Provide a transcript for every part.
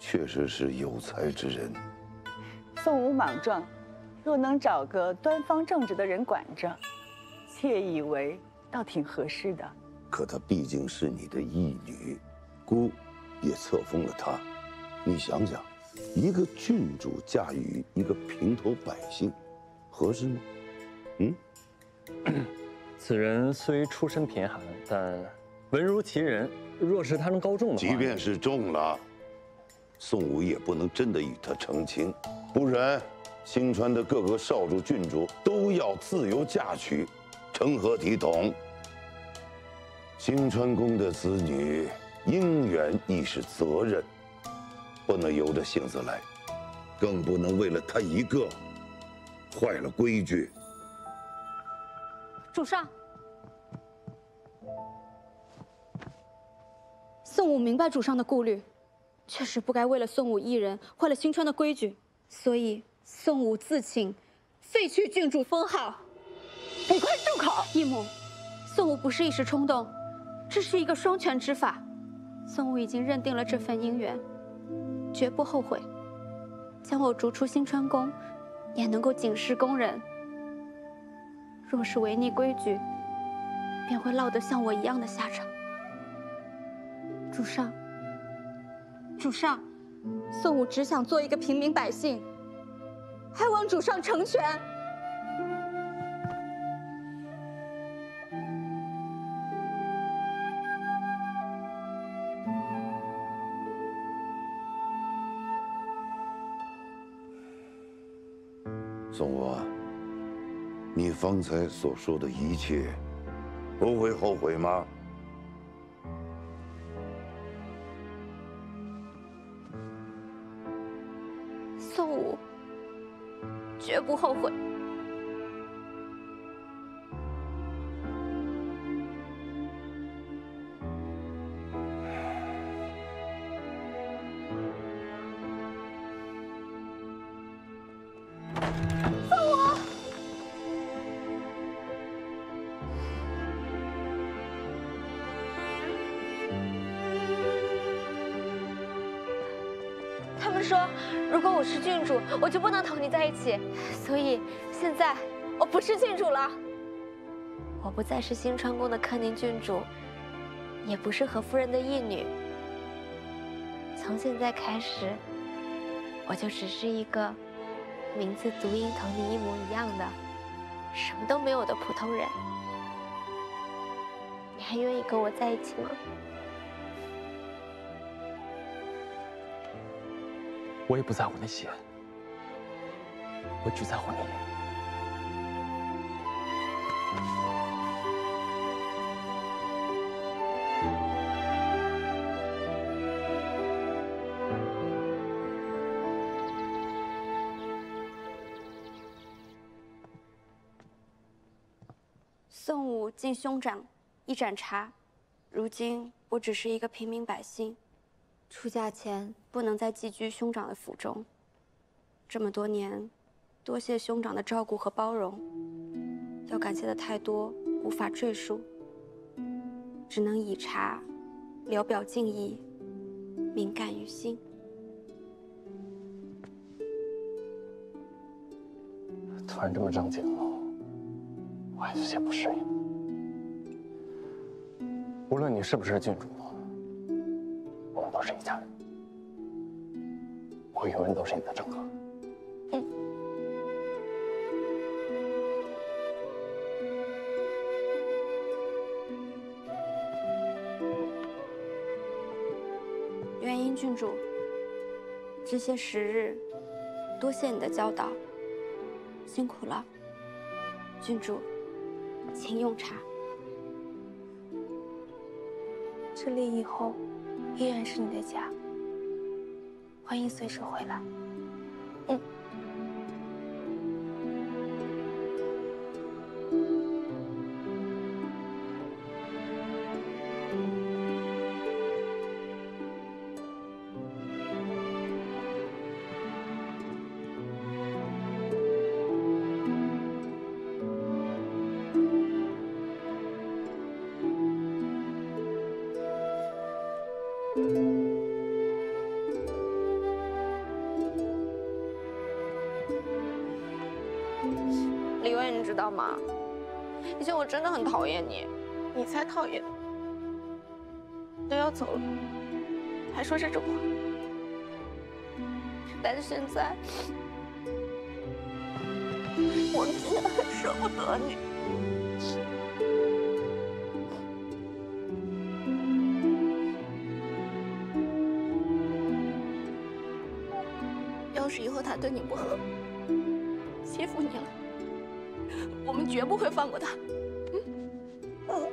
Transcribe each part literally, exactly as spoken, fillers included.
确实是有才之人。 宋武莽撞，若能找个端方正直的人管着，妾以为倒挺合适的。 可她毕竟是你的义女，姑也册封了她。你想想，一个郡主嫁与一个平头百姓，合适吗？嗯。 此人虽出身贫寒，但文如其人。若是他能高中的话， 即便是中了，宋武也不能真的与他成亲，不然新川的各个少主、郡主都要自由嫁娶，成何体统？新川宫的子女应远亦是责任，不能由着性子来，更不能为了他一个坏了规矩。 主上。 宋武明白主上的顾虑，确实不该为了宋武一人坏了新川的规矩，所以宋武自请废去郡主封号。 你快住口！ 义母，宋武不是一时冲动，这是一个双全之法。宋武已经认定了这份姻缘，绝不后悔。将我逐出新川宫，也能够警示宫人。若是违逆规矩，便会落得像我一样的下场。 主上，主上，宋武只想做一个平民百姓，还望主上成全。 宋武，你方才所说的一切，不会后悔吗？ 宋武绝不后悔。宋武，他们说。 如果我是郡主，我就不能同你在一起。所以现在我不是郡主了，我不再是新川宫的柯宁郡主，也不是何夫人的义女。从现在开始，我就只是一个名字读音同你一模一样的、什么都没有的普通人。你还愿意跟我在一起吗？ 我也不在乎那些，我只在乎你。 宋武敬兄长一盏茶，如今我只是一个平民百姓。 出嫁前不能再寄居兄长的府中。这么多年，多谢兄长的照顾和包容，要感谢的太多，无法赘述，只能以茶聊表敬意，敏感于心。 突然这么正经，我还有些不适应。无论你是不是郡主。 我们都是一家人，我永远都是你的正哥。 嗯。元英郡主，这些时日，多谢你的教导，辛苦了。郡主，请用茶。 这里以后。 依然是你的家，欢迎随时回来。 嗯。 李薇，你知道吗？以前我真的很讨厌你，你才讨厌。都要走了，还说这种话。但是现在，我真的很舍不得你。要是以后他对你不好，欺负你了，我们绝不会放过他。嗯。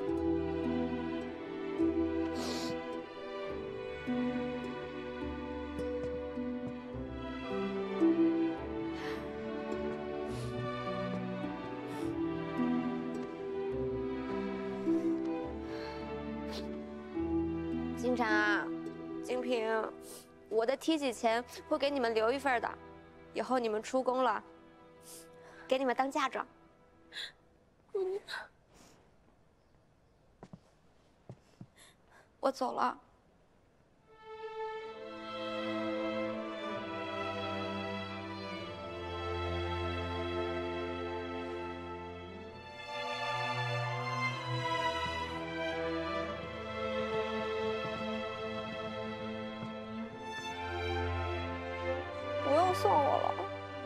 金蝉啊，金平，我的梯级钱会给你们留一份的，以后你们出宫了，给你们当嫁妆。嗯，我走了。不用送我了。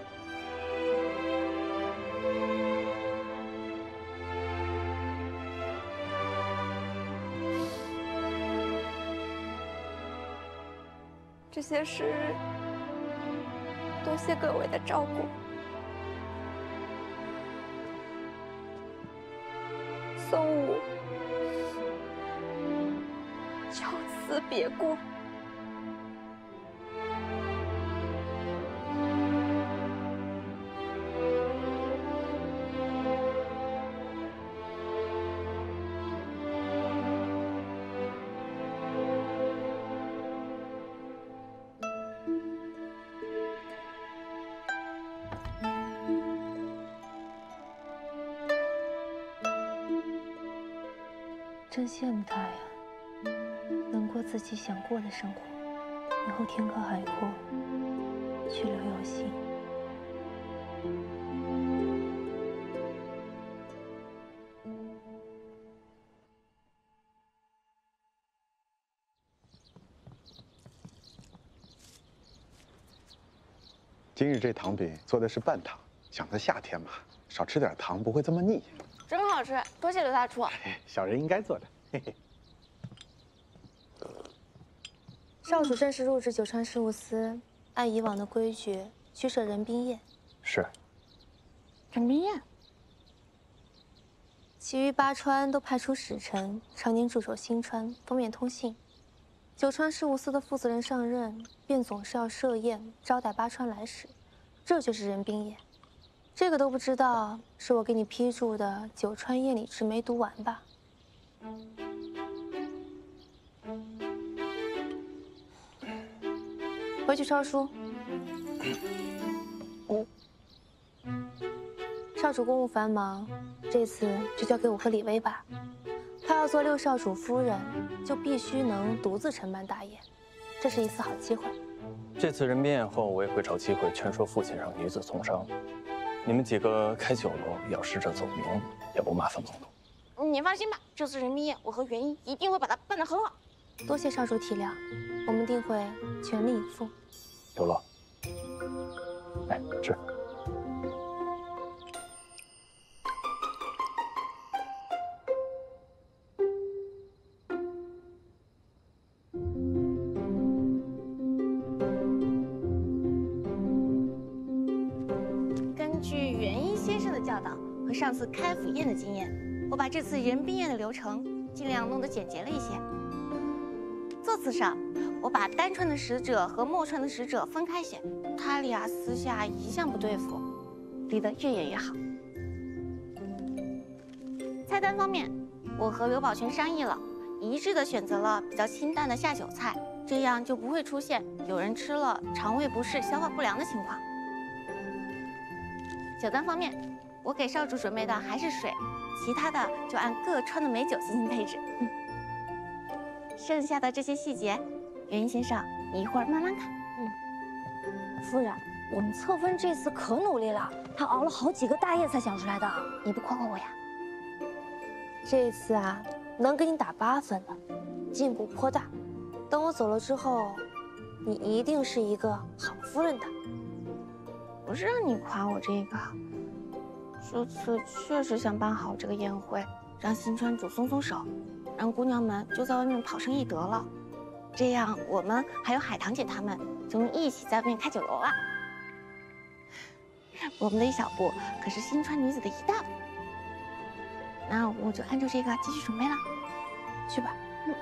这些时日，多谢各位的照顾。宋武，就此别过。 真羡慕他呀，能过自己想过的生活，以后天高海阔，去留有心。 今日这糖饼做的是半糖，想在夏天嘛，少吃点糖不会这么腻。 真好吃，多谢刘大厨。 小人应该做的。嘿嘿。 少主正式入职九川事务司，按以往的规矩去设人宾宴。 是。 人宾宴。 其余八川都派出使臣，常年驻守新川，封面通信。九川事务司的负责人上任，便总是要设宴招待八川来使，这就是人宾宴。这个都不知道，是我给你批注的九川宴礼制没读完吧？回去抄书。哦。少主公务繁忙，这次就交给我和李薇吧。她要做六少主夫人，就必须能独自承办大宴，这是一次好机会。 这次人宾宴后，我也会找机会劝说父亲让女子从商。你们几个开酒楼，要试着走明，也不麻烦公公。 你放心吧，这次人宾宴，我和元英一定会把它办得很好。 多谢少主体谅，我们定会全力以赴。 有了，来吃。 根据元一先生的教导和上次开府宴的经验，我把这次人宾宴的流程尽量弄得简洁了一些。座次上，我把单川的使者和墨川的使者分开写，他俩私下一向不对付，离得越远越好。菜单方面，我和刘宝全商议了，一致的选择了比较清淡的下酒菜，这样就不会出现有人吃了肠胃不适、消化不良的情况。酒单方面，我给少主准备的还是水，其他的就按各川的美酒进行配置。嗯，剩下的这些细节，元一先生你一会儿慢慢看。 嗯，夫人， 我们侧夫人这次可努力了，她熬了好几个大夜才想出来的。 你不夸夸我呀？ 这次啊，能给你打八分了，进步颇大。等我走了之后，你一定是一个好夫人的。 不是让你夸我这个，这次确实想办好这个宴会，让新川主松松手，让姑娘们就在外面跑上一得了。这样我们还有海棠姐她们就能一起在外面开酒楼了。我们的一小步可是新川女子的一大步。那我就按照这个继续准备了， 去吧。 嗯。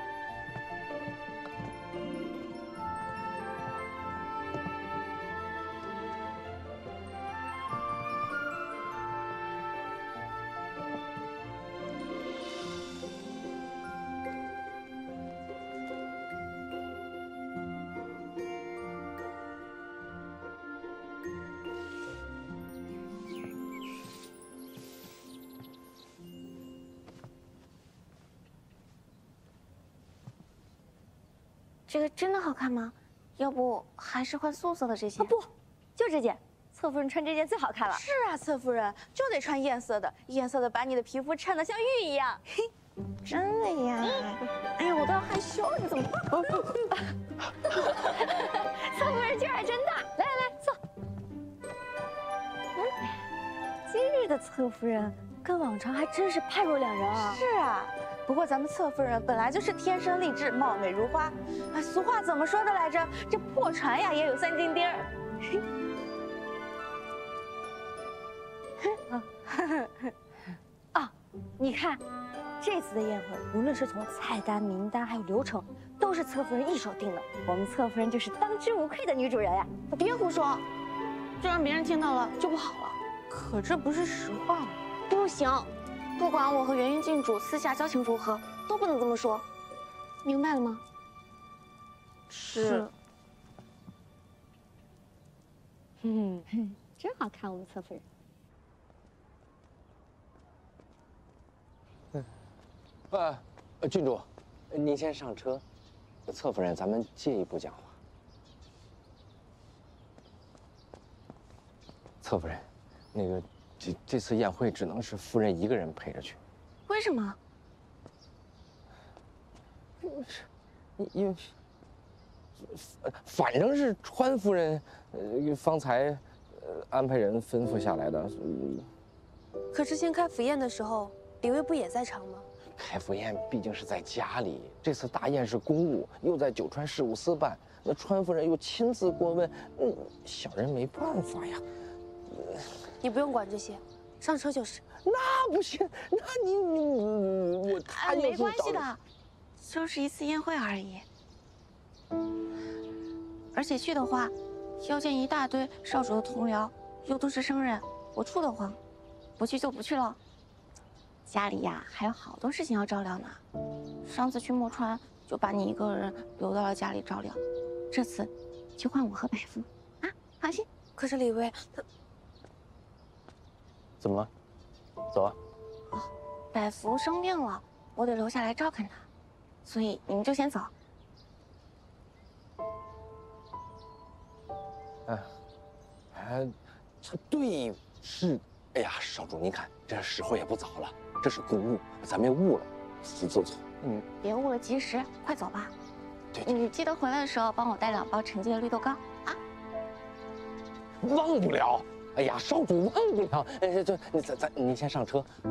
这个真的好看吗？要不还是换素色的这件？ 啊不，就这件。侧夫人穿这件最好看了。 是啊，侧夫人就得穿艳色的，艳色的把你的皮肤衬得像玉一样。嘿， 真的呀？哎呀，我都要害羞了，你怎么办？ 侧夫人劲儿还真大。来来来，坐。嗯，今日的侧夫人跟往常还真是判若两人啊。 是啊。不过咱们侧夫人本来就是天生丽质、貌美如花，啊，俗话怎么说的来着？这破船呀也有三斤钉儿。 啊，你看，这次的宴会，无论是从菜单、名单还有流程，都是侧夫人一手定的。我们侧夫人就是当之无愧的女主人呀！ 别胡说，这让别人听到了就不好了。 可这不是实话吗？ 不行。不管我和元云郡主私下交情如何，都不能这么说，明白了吗？ 是。 嗯，真好看，我们侧夫人。 嗯，呃，郡主，您先上车。侧夫人，咱们借一步讲话。侧夫人，那个。这这次宴会只能是夫人一个人陪着去。 为什么？ 因为，反正是川夫人，呃，方才，呃，安排人吩咐下来的。嗯、 可之前开府宴的时候，李卫不也在场吗？ 开府宴毕竟是在家里，这次大宴是公务，又在九川事务司办，那川夫人又亲自过问，嗯，小人没办法呀。呃你不用管这些，上车就是。 那不行，那你你你我他没关系的，就是一次宴会而已。而且去的话，要见一大堆少主的同僚，又都是生人，我怵得慌。不去就不去了。家里呀还有好多事情要照料呢。上次去墨川就把你一个人留到了家里照料，这次就换我和百夫啊，放心。 可是李卫他。 怎么了？走啊！ 哦，百福生病了，我得留下来照看他，所以你们就先走。 哎，哎，这对是，哎呀，少主您看，这时候也不早了，这是公务，咱别误了。走走走，嗯， 别误了吉时，快走吧。 对对， 你记得回来的时候帮我带两包陈记的绿豆糕啊。 忘不了。哎呀，少主忘不了，哎，这你咱咱您先上车啊。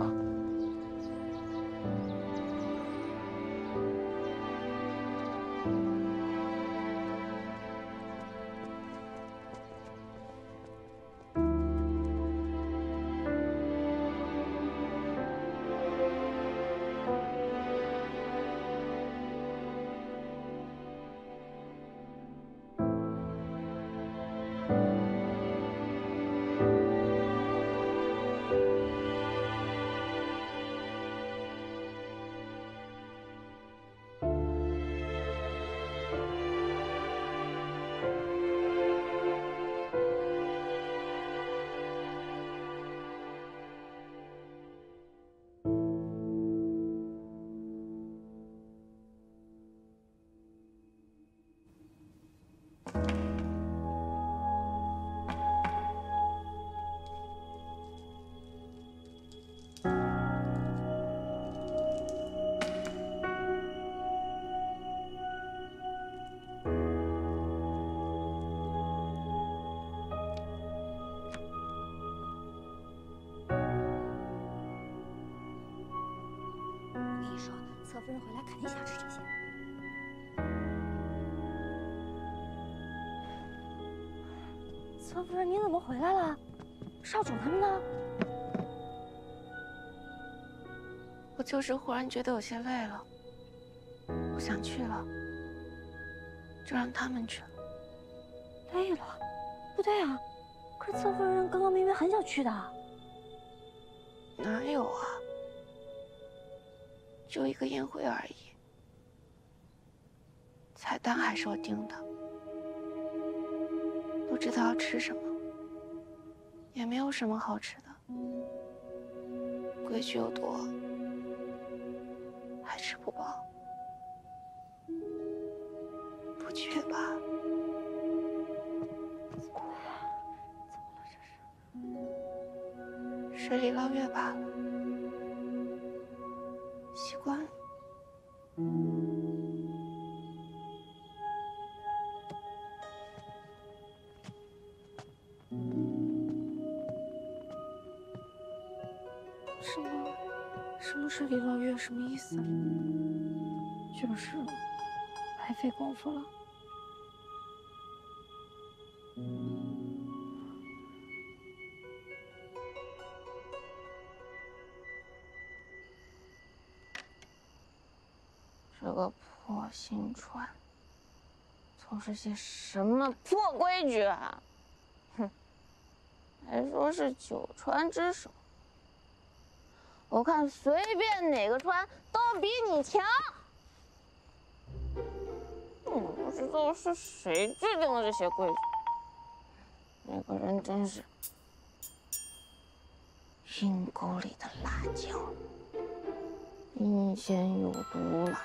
侧夫人回来肯定想吃这些。侧夫人，你怎么回来了？少主他们呢？ 我就是忽然觉得有些累了，不想去了，就让他们去了。 累了？不对啊，可是侧夫人刚刚明明很想去的。 哪有啊？就一个宴会而已，菜单还是我定的，不知道要吃什么，也没有什么好吃的，规矩又多，还吃不饱，不去吧。 怎么了这是？ 水里捞月罢了，习惯了。 什么？什么水里捞月？什么意思？就是白费功夫了。 这个破新川，从事些什么破规矩啊！哼，还说是九川之首，我看随便哪个川都比你强。嗯，不知道是谁制定的这些规矩，那个人真是阴沟里的辣椒，阴险有毒了。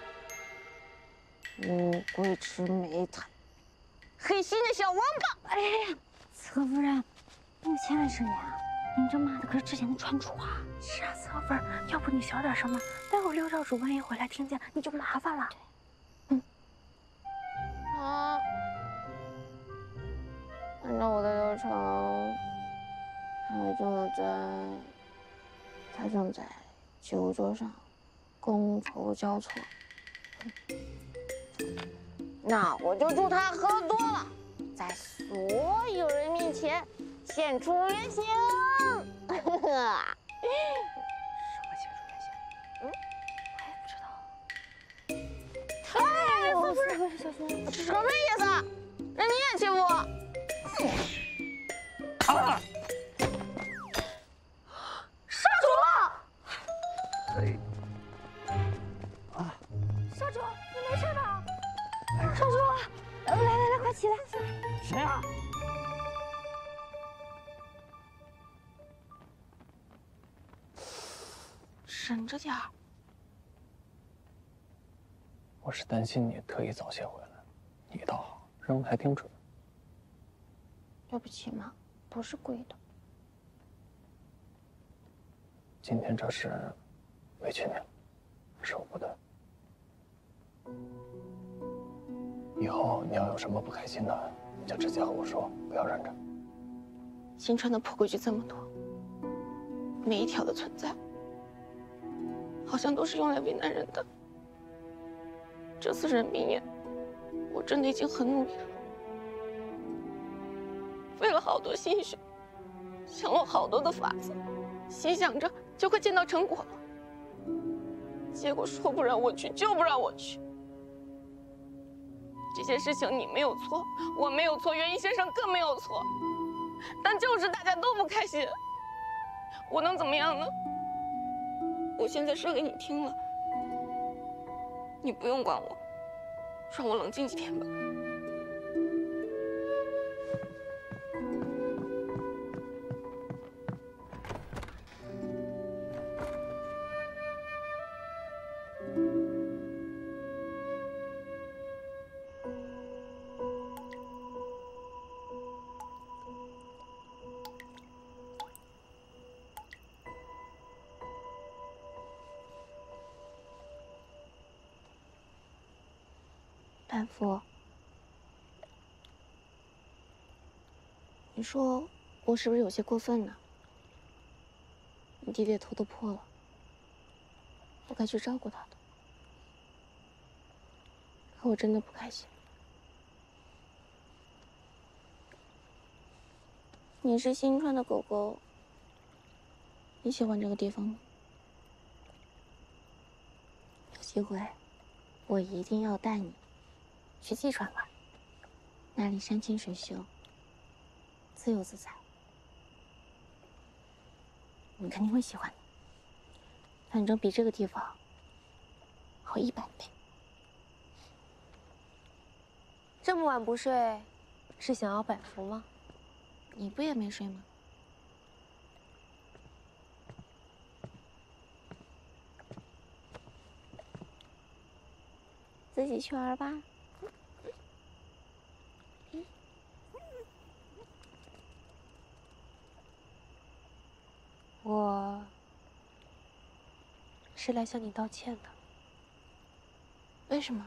乌龟吃煤炭，黑心的小王八！ 哎呀，侧夫人，你千万慎言啊！您这骂的可是之前的川主啊！是啊，侧夫人，要不你小点声嘛，待会儿六少主万一回来听见，你就麻烦了。 嗯。啊，按照我的流程，他正在，他正在酒桌上觥筹交错。那我就祝他喝多了，在所有人面前现出原形。什么现出原形？ 嗯， 我也不知道。哎，侧夫人，小心！ 什么意思？那你也欺负我？啊！杀主了！ 哎。啊！少主，你没事吧？少主，来来来，快起来！ 谁啊？ 省着点儿。 我是担心你特意早些回来，你倒好，扔的还挺准。 对不起嘛，不是故意的。 今天这事委屈你了，是我不对。以后你要有什么不开心的，你就直接和我说，不要忍着。 新川的破规矩这么多，每一条的存在，好像都是用来为难人的。这次人民宴，我真的已经很努力了，费了好多心血，想了好多的法子，心想着就快见到成果了，结果说不让我去就不让我去。这些事情你没有错，我没有错，元一先生更没有错，但就是大家都不开心，我能怎么样呢？我现在说给你听了，你不用管我，让我冷静几天吧。丹夫，你说我是不是有些过分呢？你弟弟头都破了，我该去照顾他的。 可我真的不开心。你是新川的狗狗，你喜欢这个地方吗？有机会，我一定要带你去济川玩，那里山清水秀，自由自在，你肯定会喜欢的。反正比这个地方好一百倍。这么晚不睡，是想要百福吗？你不也没睡吗？自己去玩吧。我是来向你道歉的。为什么？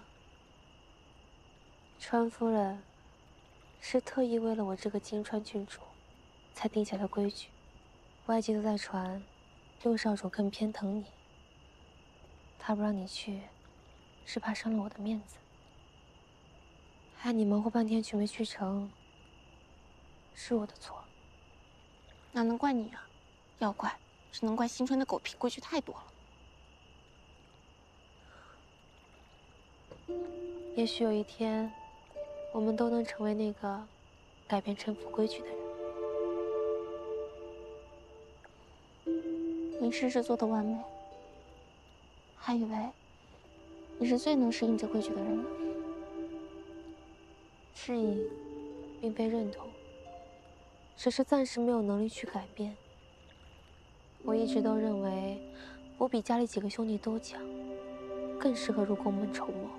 川夫人是特意为了我这个金川郡主，才定下的规矩。外界都在传，六少主更偏疼你。他不让你去，是怕伤了我的面子。害你忙活半天去没去成，是我的错。哪能怪你啊？要怪，只能怪新川的狗屁规矩太多了。也许有一天，我们都能成为那个改变臣服规矩的人。你事事做得完美，还以为你是最能适应这规矩的人呢。适应，并被认同，只是暂时没有能力去改变。我一直都认为，我比家里几个兄弟都强，更适合入宫门筹谋。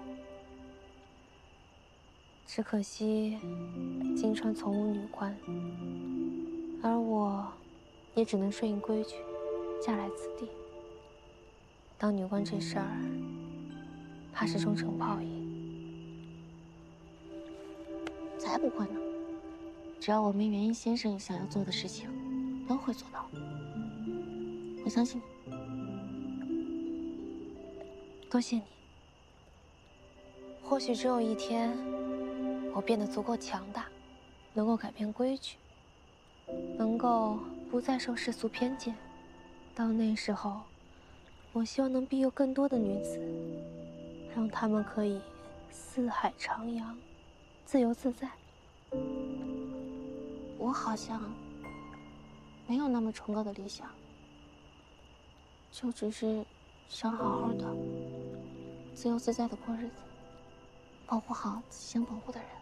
只可惜，金川从无女官，而我，也只能顺应规矩，嫁来此地。当女官这事儿，怕是终成泡影。才不会呢！只要我们元一先生想要做的事情，都会做到。我相信你。多谢你。或许只有一天，我变得足够强大，能够改变规矩，能够不再受世俗偏见。到那时候，我希望能庇佑更多的女子，让她们可以四海徜徉，自由自在。我好像没有那么崇高的理想，就只是想好好的、自由自在的过日子，保护好自己想保护的人。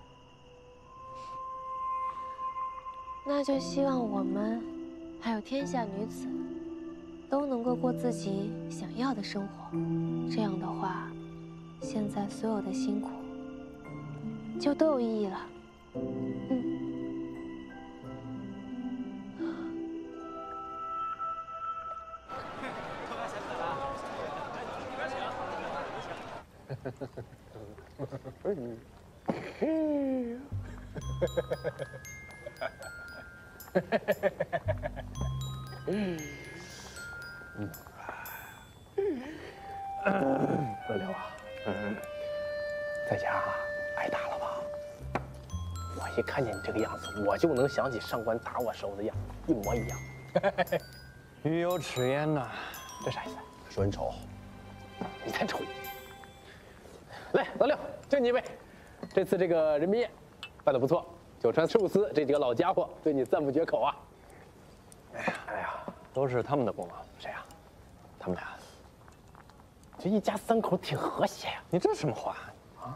那就希望我们还有天下女子都能够过自己想要的生活。这样的话，现在所有的辛苦就都有意义了。嗯。 不是你，嗯，老刘啊，嗯，在家挨打了吧？我一看见你这个样子，我就能想起上官打我时候的样子，一模一样。 鱼有齿焉呐， 这啥意思？ 说你丑， 你才丑。来，老六，敬你一杯。这次这个人民宴办得不错，九川事务司这几个老家伙对你赞不绝口啊。 哎呀，哎呀，都是他们的功劳。 谁呀？ 他们俩。 这一家三口挺和谐呀。 你这什么话啊？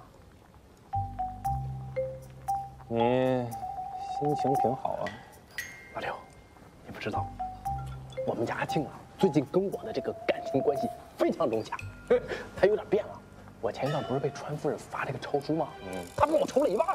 你心情挺好啊。 老六，你不知道，我们家阿庆啊，最近跟我的这个感情关系非常融洽，他有点变了。我前一段不是被川夫人发这个抄书吗？嗯，他跟我抽了一半。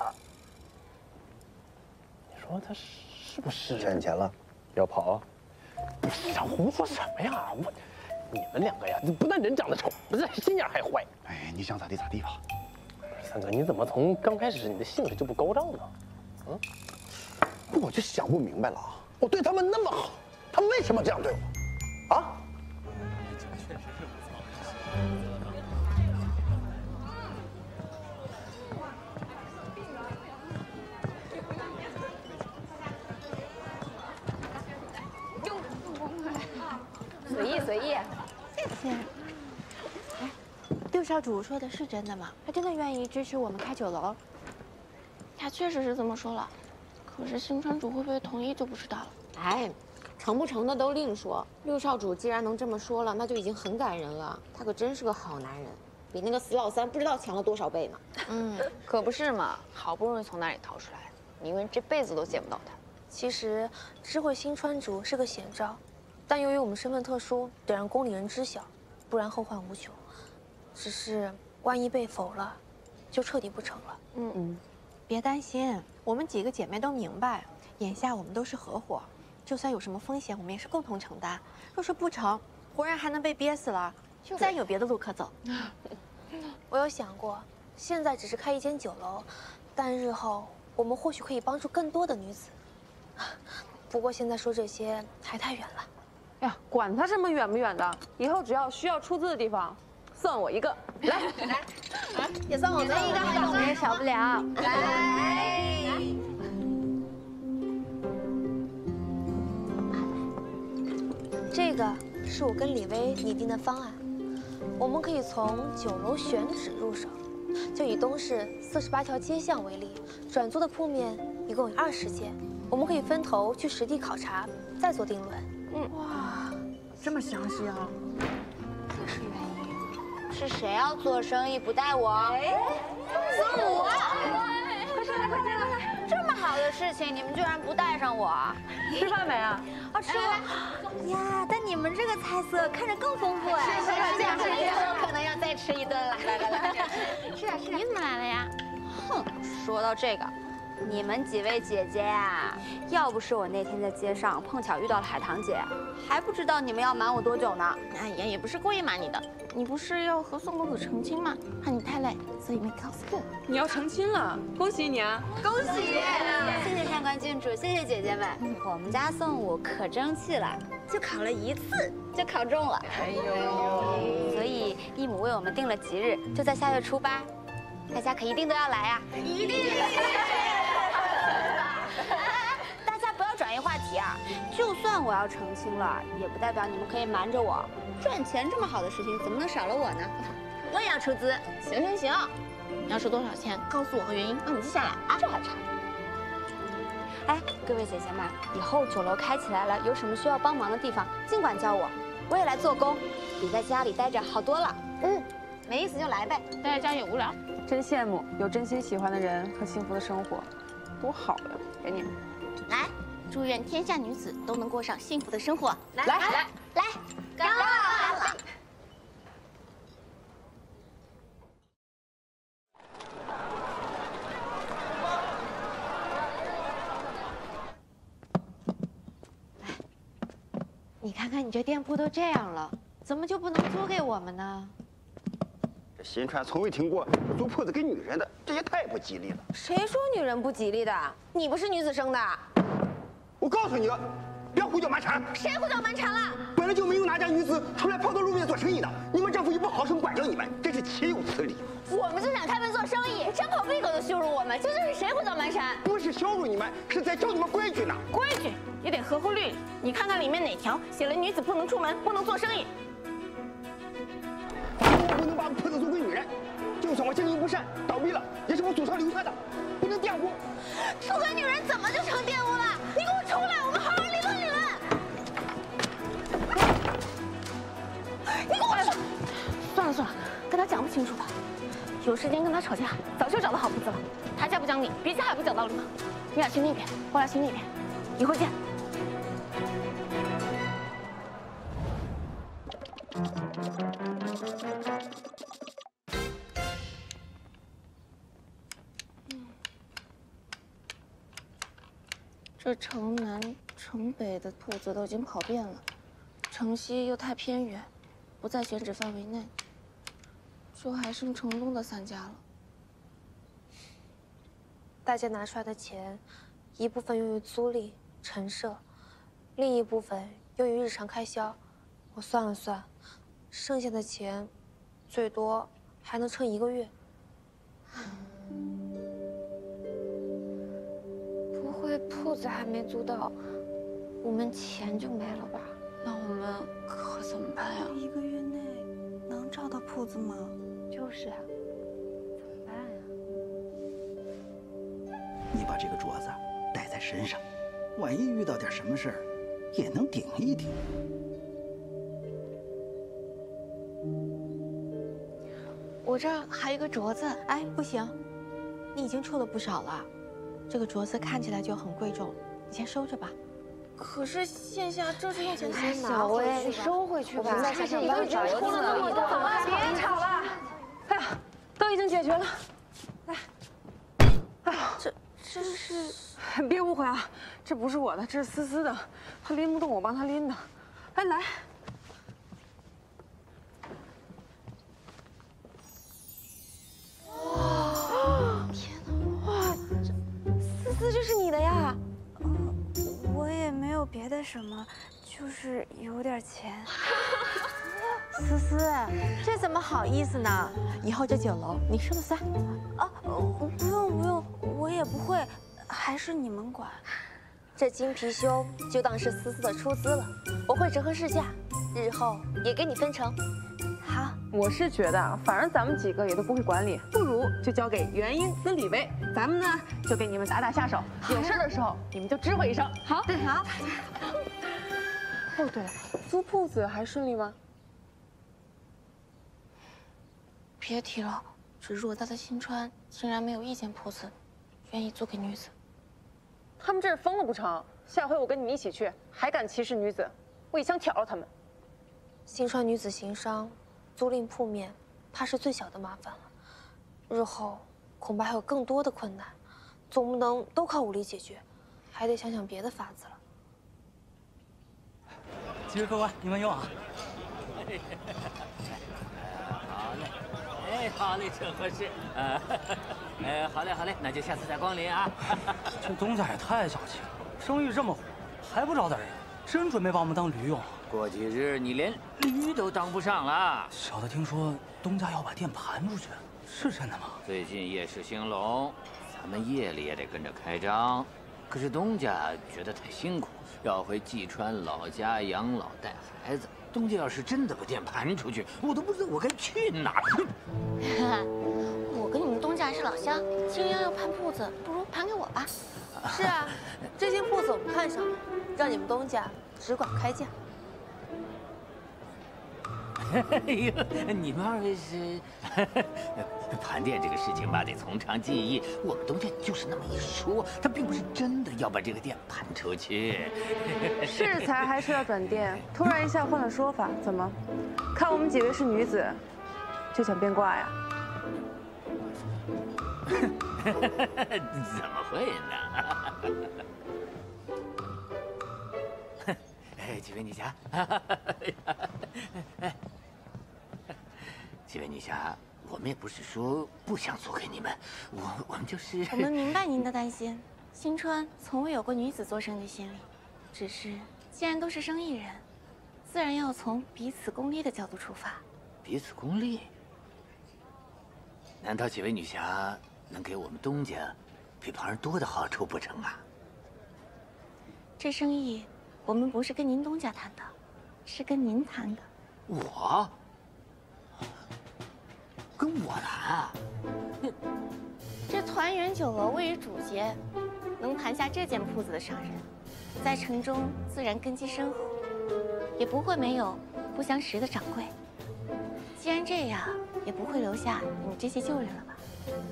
你说他是不是欠钱了？ 要跑？ 不是啊，胡说什么呀！我，你们两个呀，不但人长得丑，不是心眼还坏。 哎，你想咋地咋地吧。 三哥，你怎么从刚开始你的兴致就不高涨呢？嗯， 不，我就想不明白了啊！我对他们那么好，他们为什么这样对我？啊？ 随意随意。 谢谢。哎，六少主说的是真的吗？他真的愿意支持我们开酒楼？他确实是这么说了，可是新川主会不会同意就不知道了。 哎，成不成的都另说。六少主既然能这么说了，那就已经很感人了。他可真是个好男人，比那个死老三不知道强了多少倍呢。 嗯，可不是嘛，好不容易从那里逃出来，你以为这辈子都见不到他。 其实知会新川主是个险招，但由于我们身份特殊，得让宫里人知晓，不然后患无穷。只是万一被否了，就彻底不成了。 嗯嗯，别担心，我们几个姐妹都明白，眼下我们都是合伙，就算有什么风险，我们也是共同承担。若是不成，活人还能被憋死了，自然有别的路可走。 我有想过，现在只是开一间酒楼，但日后我们或许可以帮助更多的女子。不过现在说这些还太远了。 哎呀，管他什么远不远的，以后只要需要出资的地方，算我一个。来来， 也算我们一个， 我也少不了。 来。 这个是我跟李薇拟定的方案，我们可以从酒楼选址入手。就以东市四十八条街巷为例，转租的铺面一共有二十间，我们可以分头去实地考察，再做定论。 嗯，哇，这么详细啊！ 这是原因。是谁要做生意不带我？ 宋武，快进来，快进来！这么好的事情，你们居然不带上我？ 吃饭没啊？ 啊，吃了。呀，但你们这个菜色看着更丰富哎！ 是是是，这样是我可能要再吃一顿了。来来来， 是啊是啊。你怎么来了呀？哼，说到这个，你们几位姐姐呀，要不是我那天在街上碰巧遇到了海棠姐，还不知道你们要瞒我多久呢。 哎呀，也不是故意瞒你的，你不是要和宋公子成亲吗？怕你太累，所以没告诉我。 你要成亲了，恭喜你啊！ 恭喜！谢谢上官郡主，谢谢姐姐们。我们家宋武可争气了，就考了一次就考中了。哎呦！所以义母为我们定了吉日，就在下月初八，大家可一定都要来啊！一定！大家不要转移话题啊！就算我要成亲了，也不代表你们可以瞒着我。赚钱这么好的事情，怎么能少了我呢？我也要出资。 行行行，你要是多少钱，告诉我和原因，帮你记下来啊。 这还差。哎，各位姐姐们，以后酒楼开起来了，有什么需要帮忙的地方，尽管叫我，我也来做工，比在家里待着好多了。嗯，没意思就来呗， 待在家也无聊。 真羡慕有真心喜欢的人和幸福的生活，多好呀！给你， 来，祝愿天下女子都能过上幸福的生活。 来来来来，干了！ 你看看你这店铺都这样了，怎么就不能租给我们呢？ 这新川从未听过租铺子给女人的，这也太不吉利了。 谁说女人不吉利的？你不是女子生的？ 我告诉你，别胡搅蛮缠。 谁胡搅蛮缠了？ 本来就没有哪家女子出来抛头露面做生意的，你们政府也不好生管着你们，真是岂有此理！ 我们就想开门做生意，张口闭口的羞辱我们，究竟是谁胡搅蛮缠？ 不是羞辱你们，是在教你们规矩呢。 规矩也得合乎律。你看看里面哪条写了女子不能出门，不能做生意？ 我不能把铺子租给女人，就算我经营不善倒闭了，也是我祖上留下的，不能玷污。 出轨女人怎么就成玷污了？你给我出来，我们好好理论理论。你给我出！算了算了，跟他讲不清楚吧。有时间跟他吵架，早就找到好铺子了。他家不讲理，别家还不讲道理吗？你俩去那边，我俩去那边，一会儿见。这城南、城北的铺子都已经跑遍了，城西又太偏远，不在选址范围内，就还剩城东的三家了。 大家拿出来的钱，一部分用于租赁、陈设，另一部分用于日常开销。我算了算，剩下的钱，最多还能撑一个月。 不会铺子还没租到，我们钱就没了吧？ 那我们可怎么办呀？一个月内能找到铺子吗？ 就是啊，怎么办呀？ 你把这个镯子带在身上，万一遇到点什么事儿，也能顶一顶。 我这儿还有一个镯子。 哎，不行，你已经出了不少了，这个镯子看起来就很贵重，你先收着吧。 可是线下这是用钱哎，小薇，你收回去吧。 再想办法找一个。 出了那么多，别吵了。哎呀，都已经解决了。来，哎呀， 这这是…… 别误会啊，这不是我的，这是思思的，她拎不动，我帮她拎的。哎，来。 哇！天哪！哇，这思思，这是你的呀？ 我也没有别的什么，就是有点钱。 思思，这怎么好意思呢？以后这酒楼你说了算。 啊，不用不用，我也不会，还是你们管。 这金貔貅就当是思思的出资了，我会折合市价，日后也给你分成。 好， 我是觉得，反正咱们几个也都不会管理，不如就交给元英跟李薇，咱们呢就给你们打打下手，有事的时候你们就知会一声。好，对，好。哦，对了，租铺子还顺利吗？ 别提了，这偌大的新川竟然没有一间铺子愿意租给女子。 他们这是疯了不成？下回我跟你们一起去，还敢歧视女子，我一枪挑了他们。 新川女子行商，租赁铺面，怕是最小的麻烦了。日后恐怕还有更多的困难，总不能都靠武力解决，还得想想别的法子了。 几位客官，你们用啊。 好嘞，哎，好嘞，这合适。呃，呃，好嘞，好嘞，那就下次再光临啊。 这东家也太小气了，生意这么火，还不招待人，真准备把我们当驴用？ 过几日你连驴都当不上了。 小的听说东家要把店盘出去，是真的吗？ 最近夜市兴隆，咱们夜里也得跟着开张。可是东家觉得太辛苦，要回济川老家养老带孩子。东家要是真的把店盘出去，我都不知道我该去哪儿。 我跟你们东家是老乡，既然要盘铺子，不如盘给我吧。 是啊，这间铺子我们看上了，让你们东家只管开价。 哎呦，你们二位是盘店这个事情吧，得从长计议。我们东家就是那么一说，他并不是真的要把这个店盘出去。 是财还是要转店？突然一下换了说法，怎么？看我们几位是女子，就想变卦呀？ 怎么会呢？哎，几位女侠，哎，几位女侠，我们也不是说不想租给你们，我我们就是…… 我们明白您的担心。新川从未有过女子做生意的先例，只是既然都是生意人，自然要从彼此公利的角度出发。 彼此公利？难道几位女侠能给我们东家比旁人多的好处不成啊？ 这生意我们不是跟您东家谈的，是跟您谈的。 我？跟我谈啊？ 这团圆酒楼位于主街，能盘下这间铺子的商人，在城中自然根基深厚，也不会没有不相识的掌柜。既然这样，也不会留下你们这些旧人了吧？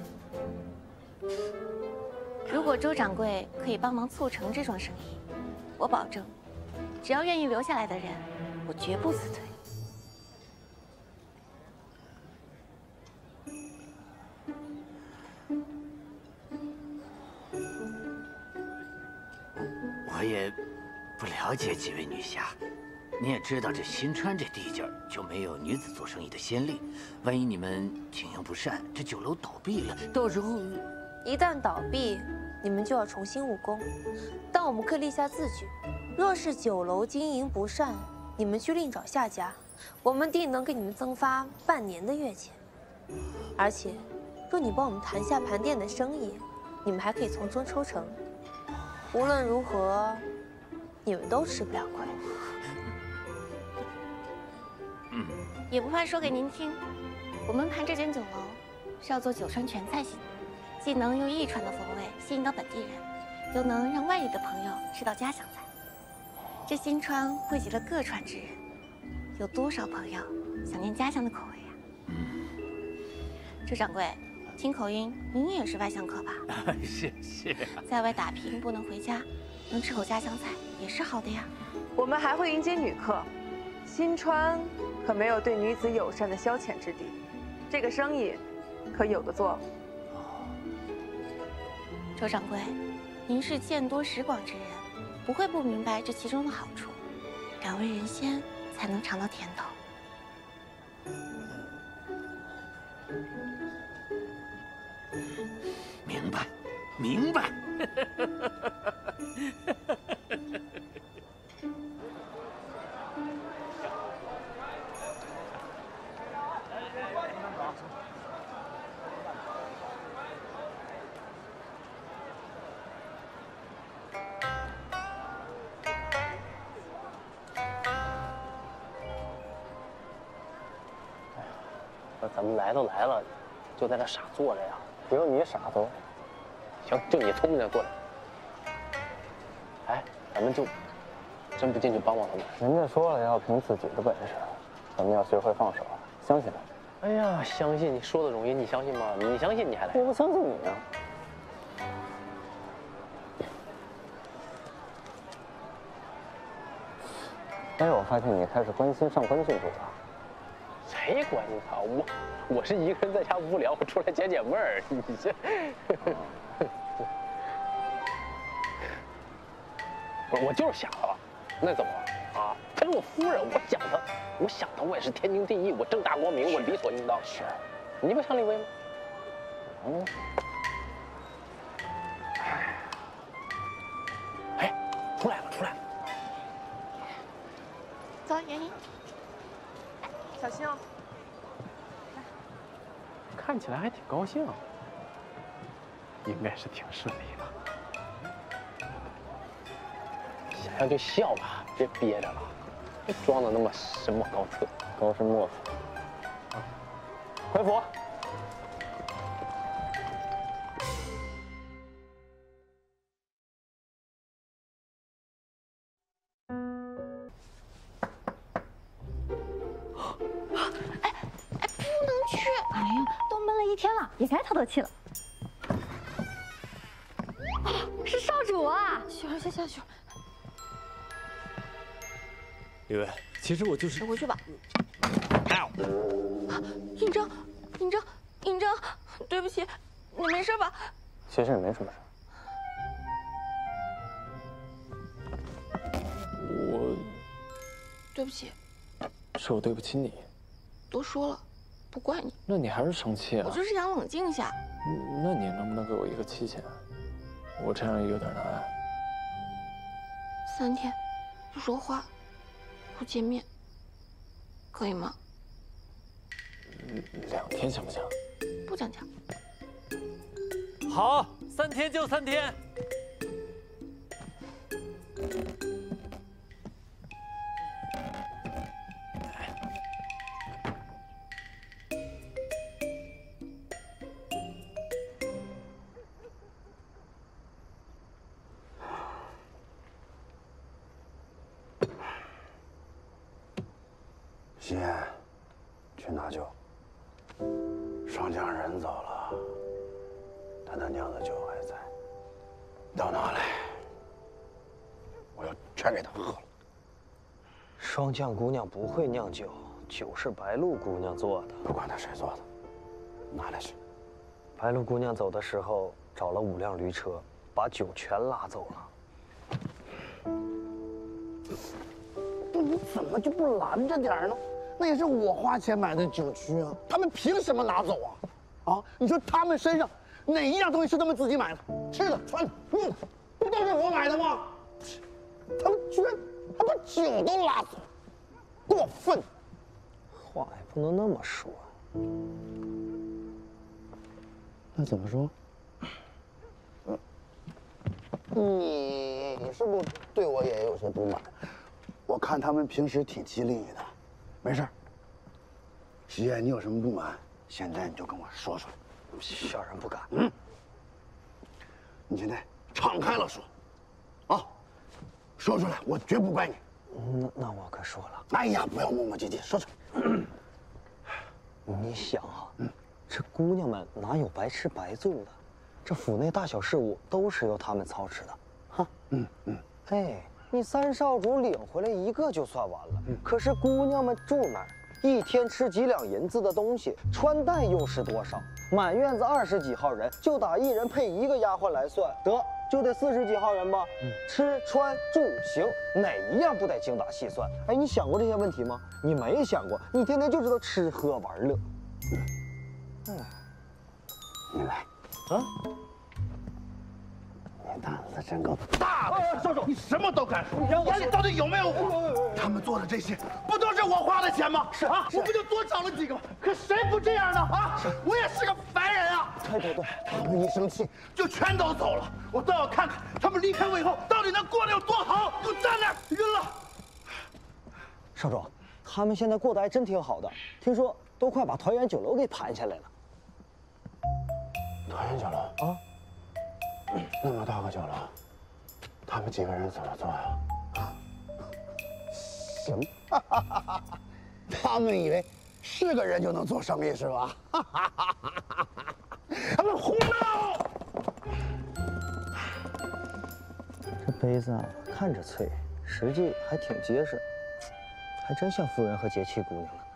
如果周掌柜可以帮忙促成这桩生意，我保证，只要愿意留下来的人，我绝不辞退。 我也不了解几位女侠，你也知道这新川这地界儿就没有女子做生意的先例，万一你们经营不善，这酒楼倒闭了，到时候一旦倒闭，你们就要重新务工。但我们可以立下字据，若是酒楼经营不善，你们去另找下家，我们定能给你们增发半年的月钱。而且，若你帮我们谈下盘店的生意，你们还可以从中抽成。无论如何，你们都吃不了亏。 嗯， 也不怕说给您听，我们盘这间酒楼是要做九川全菜系，既能用义川的风味吸引到本地人，又能让外地的朋友吃到家乡菜。这新川汇集了各川之人，有多少朋友想念家乡的口味呀？嗯，周掌柜，听口音，您也是外乡客吧？ 是是。 在外打拼不能回家，能吃口家乡菜也是好的呀。 我们还会迎接女客，新川可没有对女子友善的消遣之地，这个生意可有的做。 周掌柜，您是见多识广之人，不会不明白这其中的好处。敢为人先，才能尝到甜头。 明白，明白。 咱们来都来了，就在这傻坐着呀？不用你傻子。行，就你聪明点过来。哎，咱们就真不进去帮帮他们？ 人家说了要凭自己的本事，咱们要学会放手，相信他。 哎呀，相信你说的容易，你相信吗？你相信你还来？ 我不相信你啊！哎，我发现你开始关心上官郡主了。 谁关心他？我我是一个人在家无聊，我出来解解闷儿。你这，不是我就是想他，那怎么了啊？她是我夫人，我想她，我想她，我也是天经地义，我正大光明，我理所应当。是，你不想李薇吗？嗯。哎，出来了，出来了。 走，妍妍。 小心哦！ 看起来还挺高兴，应该是挺顺利的。想要就笑吧，别憋着了，别装的那么神莫高策， 高深莫测。啊，回府。 也该透透气了。啊，是少主啊！雪儿先下去。 李薇，其实我就是…… 回去吧。尹征，尹征，尹征，对不起，你没事吧？ 其实也没什么事。我…… 对不起。 是我对不起你。 都说了。不怪你， 那你还是生气啊？ 我就是想冷静一下。 那你能不能给我一个期限？我这样有点难挨。 三天，不说话，不见面，可以吗？ 两天行不行？ 不讲讲。 好，三天就三天。 西燕，去拿酒。上将人走了，但他酿的酒还在，都拿来，我要全给他喝了。 霜降姑娘不会酿酒，酒是白露姑娘做的。 不管他谁做的，拿来去。 白露姑娘走的时候找了五辆驴车，把酒全拉走了。 不，你怎么就不拦着点呢？那也是我花钱买的酒曲啊，他们凭什么拿走啊？啊，你说他们身上哪一样东西是他们自己买的？吃的、穿的、用的，不都是我买的吗？他们居然还把酒都拉走，过分！ 话也不能那么说。 那怎么说？你是不是对我也有些不满？我看他们平时挺机灵的，没事， 喜爷，你有什么不满，现在你就跟我说说。 小人不敢。 嗯，你现在敞开了说，啊，说出来，我绝不怪你。 那那我可说了。 哎呀，不要磨磨唧唧，说出来。 你想啊，这姑娘们哪有白吃白做的？这府内大小事务都是由她们操持的，哈。 嗯嗯。 哎，你三少主领回来一个就算完了，可是姑娘们住那儿，一天吃几两银子的东西，穿戴又是多少？满院子二十几号人，就打一人配一个丫鬟来算，得就得四十几号人吧。吃穿住行哪一样不得精打细算？哎，你想过这些问题吗？你没想过，你天天就知道吃喝玩乐。 嗯，你来啊！你胆子真够大的，少主，你什么都敢说，你眼里到底有没有我？他们做的这些，不都是我花的钱吗？是啊，我不就多找了几个吗？可谁不这样呢？啊，我也是个凡人啊！ 对对对， 他们一生气就全都走了，我倒要看看他们离开我以后到底能过得有多好。给我站那儿，晕了。 少主，他们现在过得还真挺好的，听说都快把团圆酒楼给盘下来了。 团圆酒楼啊，那么大个酒楼，他们几个人怎么做呀？行，他们以为是个人就能做生意是吧？他们胡闹！ 这杯子啊，看着脆，实际还挺结实，还真像夫人和节气姑娘了。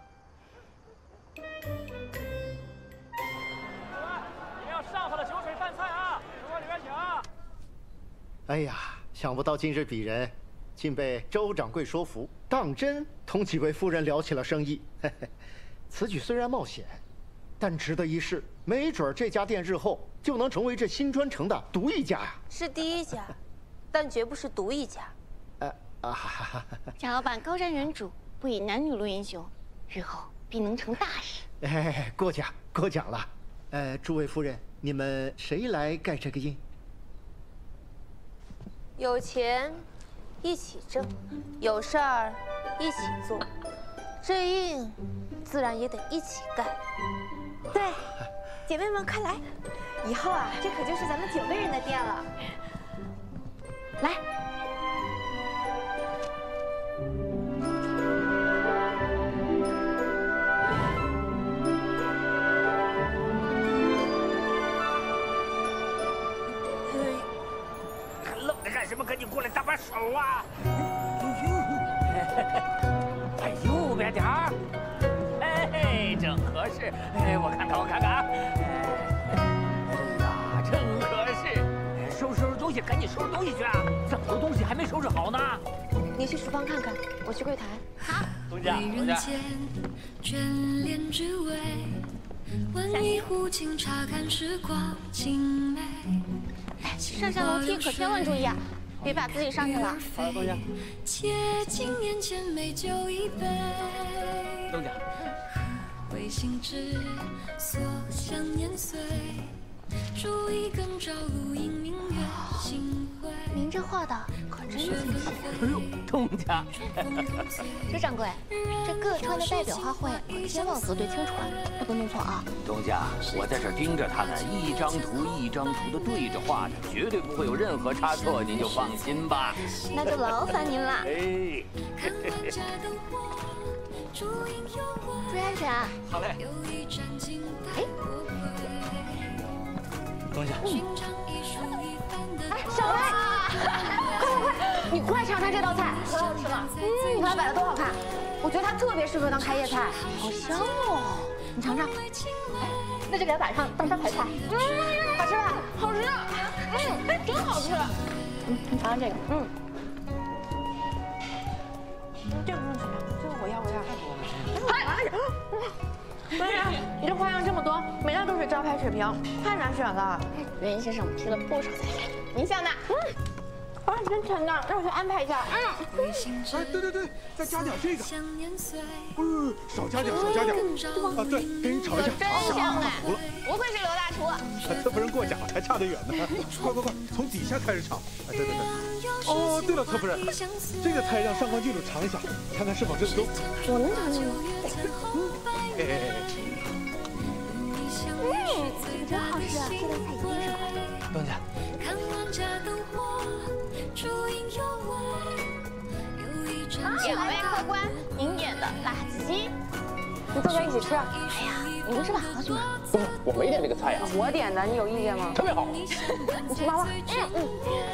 哎呀，想不到今日鄙人竟被周掌柜说服，当真同几位夫人聊起了生意。嘿嘿，此举虽然冒险，但值得一试。没准这家店日后就能成为这新川城的独一家呀！ 是第一家，但绝不是独一家。 呃啊！ 贾老板高瞻远瞩，不以男女论英雄，日后必能成大事。 哎，过奖过奖了。呃，诸位夫人，你们谁来盖这个印？ 有钱一起挣，有事儿一起做，这印自然也得一起盖。 对，姐妹们快来，以后啊，这可就是咱们九个人的店了。来， 什么？赶紧过来搭把手啊！哎，右边点儿，哎，正合适。哎，我看看，我看看啊！哎呀，正合适。收拾收拾东西，赶紧收拾东西去啊！这么多东西还没收拾好呢。 你去厨房看看，我去柜台。 好，东家，东家。 眷恋只为温一壶清茶，看时光静美。 上下楼梯可千万注意啊！别把自己上去了。 好的，东家。 且敬眼前美酒一杯。 东家。 唯心之所向年岁，烛一更照露映明月星辉。 您这画的可真精细。 哎呦，东家。 周掌柜，这各川的代表花卉可千万核对清楚了，不能弄错啊。 东家，我在这盯着他们，一张图一张图的对着画着，绝对不会有任何差错，您就放心吧。 那就劳烦您了。 哎。 注意安全。 好嘞。 哎。 东家。 嗯。哎，小薇，快快快，你快尝尝这道菜，可好吃了。嗯，你看它摆的多好看，我觉得它特别适合当开业菜，好香哦。你尝尝。哎，那就给它摆上当招牌菜。嗯，好吃吧？好吃。嗯，哎，真好吃。嗯，你尝尝这个。嗯。这个不用吃，这个我要我要。哎，对呀，你这花样这么多，每道都是招牌水平，太难选了。袁先生提了不少菜菜，您想哪？嗯，啊，真馋呢，让我去安排一下。嗯。 哎，对对对，再加点这个。嗯，少加点，少加点。啊，对，给你炒一下。 真香哎！不愧是刘大厨。 特夫人过奖，还差得远呢。快快快，从底下开始炒。哎，对对对。哦，对了，特夫人，这个菜让上官郡主尝一下，看看是否正宗。 我能尝尝吗？ 嗯，给真好吃啊！这道菜一定是快乐。 东家。 两位客官，您点的辣子鸡，你坐下一起吃。哎呀，你不是晚了是吗？ 不是，我没点这个菜呀。 我点的，你有意见吗？ 特别好。 你去忙吧。嗯嗯。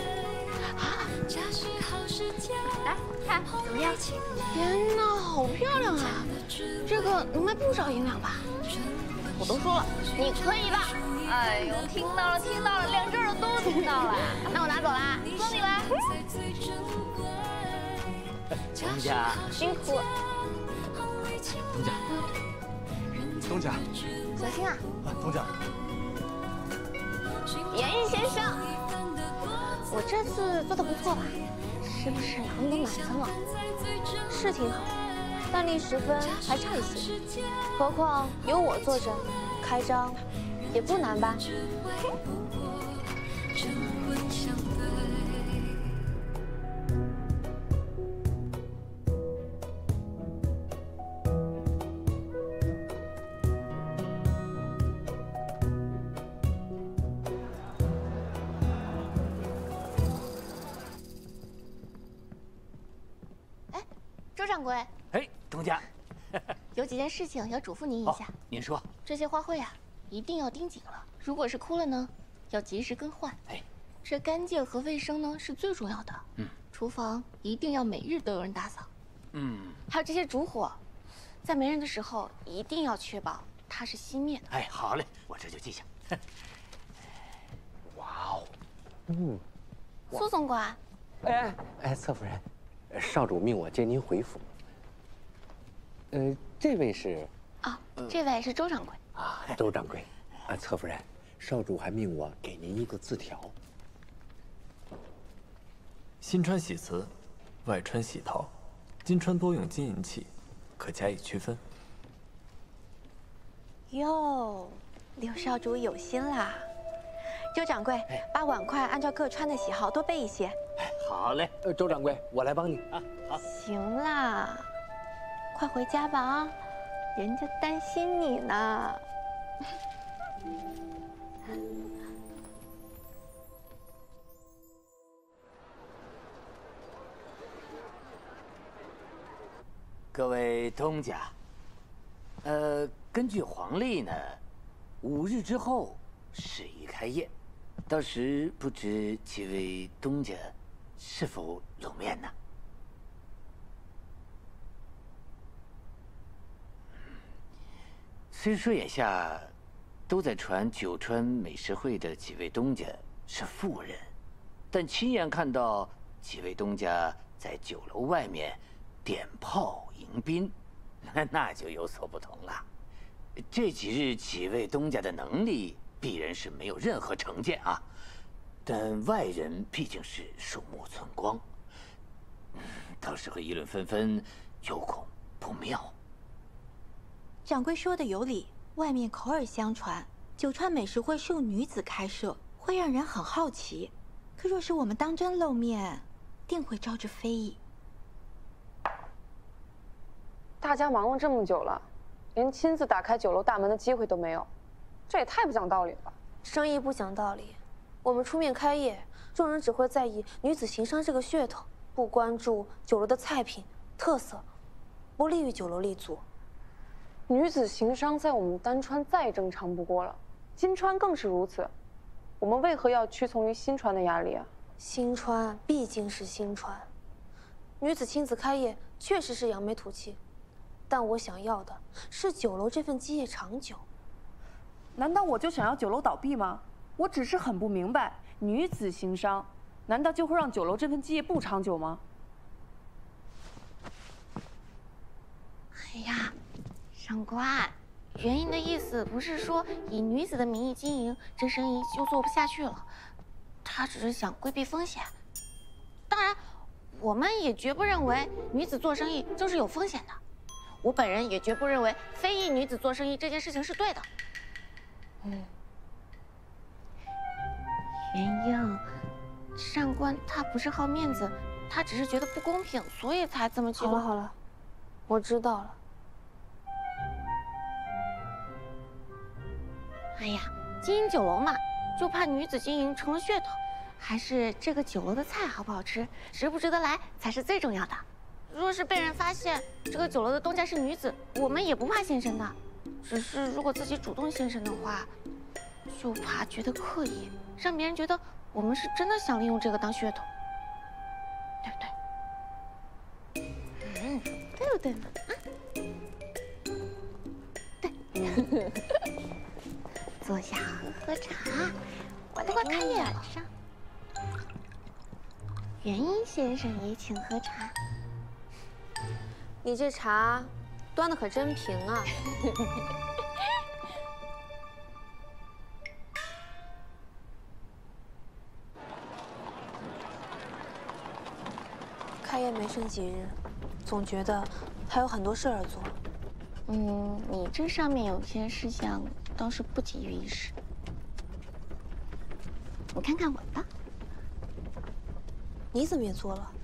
来看怎么样？天哪，好漂亮啊！这个能卖不少银两吧？我都说了，你可以的。哎呦，听到了，听到了，两只耳朵都听到了。那我拿走啦，送你了。 东家辛苦了。 东家，东家， 小心啊！ 啊，东家。 严毅先生，我这次做的不错吧？是不是狼都满分了？ 是挺好，但历十分还差一些。何况有我坐着，开张也不难吧？ 周掌柜， 哎，东家， 有几件事情要嘱咐您一下。 您说。 这些花卉啊，一定要盯紧了。如果是枯了呢，要及时更换。 哎， 这干净和卫生呢是最重要的。 嗯， 厨房一定要每日都有人打扫。 嗯， 还有这些烛火，在没人的时候一定要确保它是熄灭的。 哎，好嘞，我这就记下。 哇哦，嗯， 苏总管。 哎哎，侧夫人。少主命我接您回府。呃，这位是啊，这位是周掌柜啊，周掌柜。啊，侧夫人，少主还命我给您一个字条。 新川喜瓷，外川喜陶，金川多用金银器，可加以区分。 哟，刘少主有心啦。周掌柜，把碗筷按照各川的喜好多备一些。 好嘞， 呃，周掌柜，我来帮你啊。 好， 行啦，快回家吧啊，人家担心你呢。 各位东家，呃，根据黄历呢，五日之后适宜开业，到时不知几位东家是否露面呢？虽说眼下都在传九川美食会的几位东家是富人，但亲眼看到几位东家在酒楼外面点炮迎宾，那就有所不同了。这几日几位东家的能力，鄙人是没有任何成见啊。但外人毕竟是鼠目寸光，到时候议论纷纷，有恐不妙。 掌柜说的有理，外面口耳相传，九川美食会是由女子开设，会让人很好奇。可若是我们当真露面，定会招致非议。 大家忙了这么久了，连亲自打开酒楼大门的机会都没有，这也太不讲道理了。 生意不讲道理，我们出面开业，众人只会在意女子行商这个噱头，不关注酒楼的菜品特色，不利于酒楼立足。 女子行商在我们丹川再正常不过了，金川更是如此。我们为何要屈从于新川的压力啊？ 新川毕竟是新川，女子亲自开业确实是扬眉吐气，但我想要的是酒楼这份基业长久。 难道我就想要酒楼倒闭吗？我只是很不明白，女子行商，难道就会让酒楼这份基业不长久吗？ 哎呀，长官，原因的意思不是说以女子的名义经营，这生意就做不下去了，他只是想规避风险。当然，我们也绝不认为女子做生意就是有风险的。我本人也绝不认为非议女子做生意这件事情是对的。嗯，元英，上官他不是好面子，他只是觉得不公平，所以才这么激动。 好了好了，我知道了。 呀，经营酒楼嘛，就怕女子经营成了噱头。还是这个酒楼的菜好不好吃，值不值得来才是最重要的。若是被人发现这个酒楼的东家是女子，我们也不怕现身的。只是如果自己主动现身的话，就怕觉得刻意，让别人觉得我们是真的想利用这个当噱头，对不对？嗯，对不对嘛？啊，对。坐下喝喝茶，我都快看眼了。元英先生也请喝茶。 你这茶端的可真平啊！开业没剩几日，总觉得还有很多事儿要做。 嗯，你这上面有些事项倒是不急于一时。你看看我的。 你怎么也做了？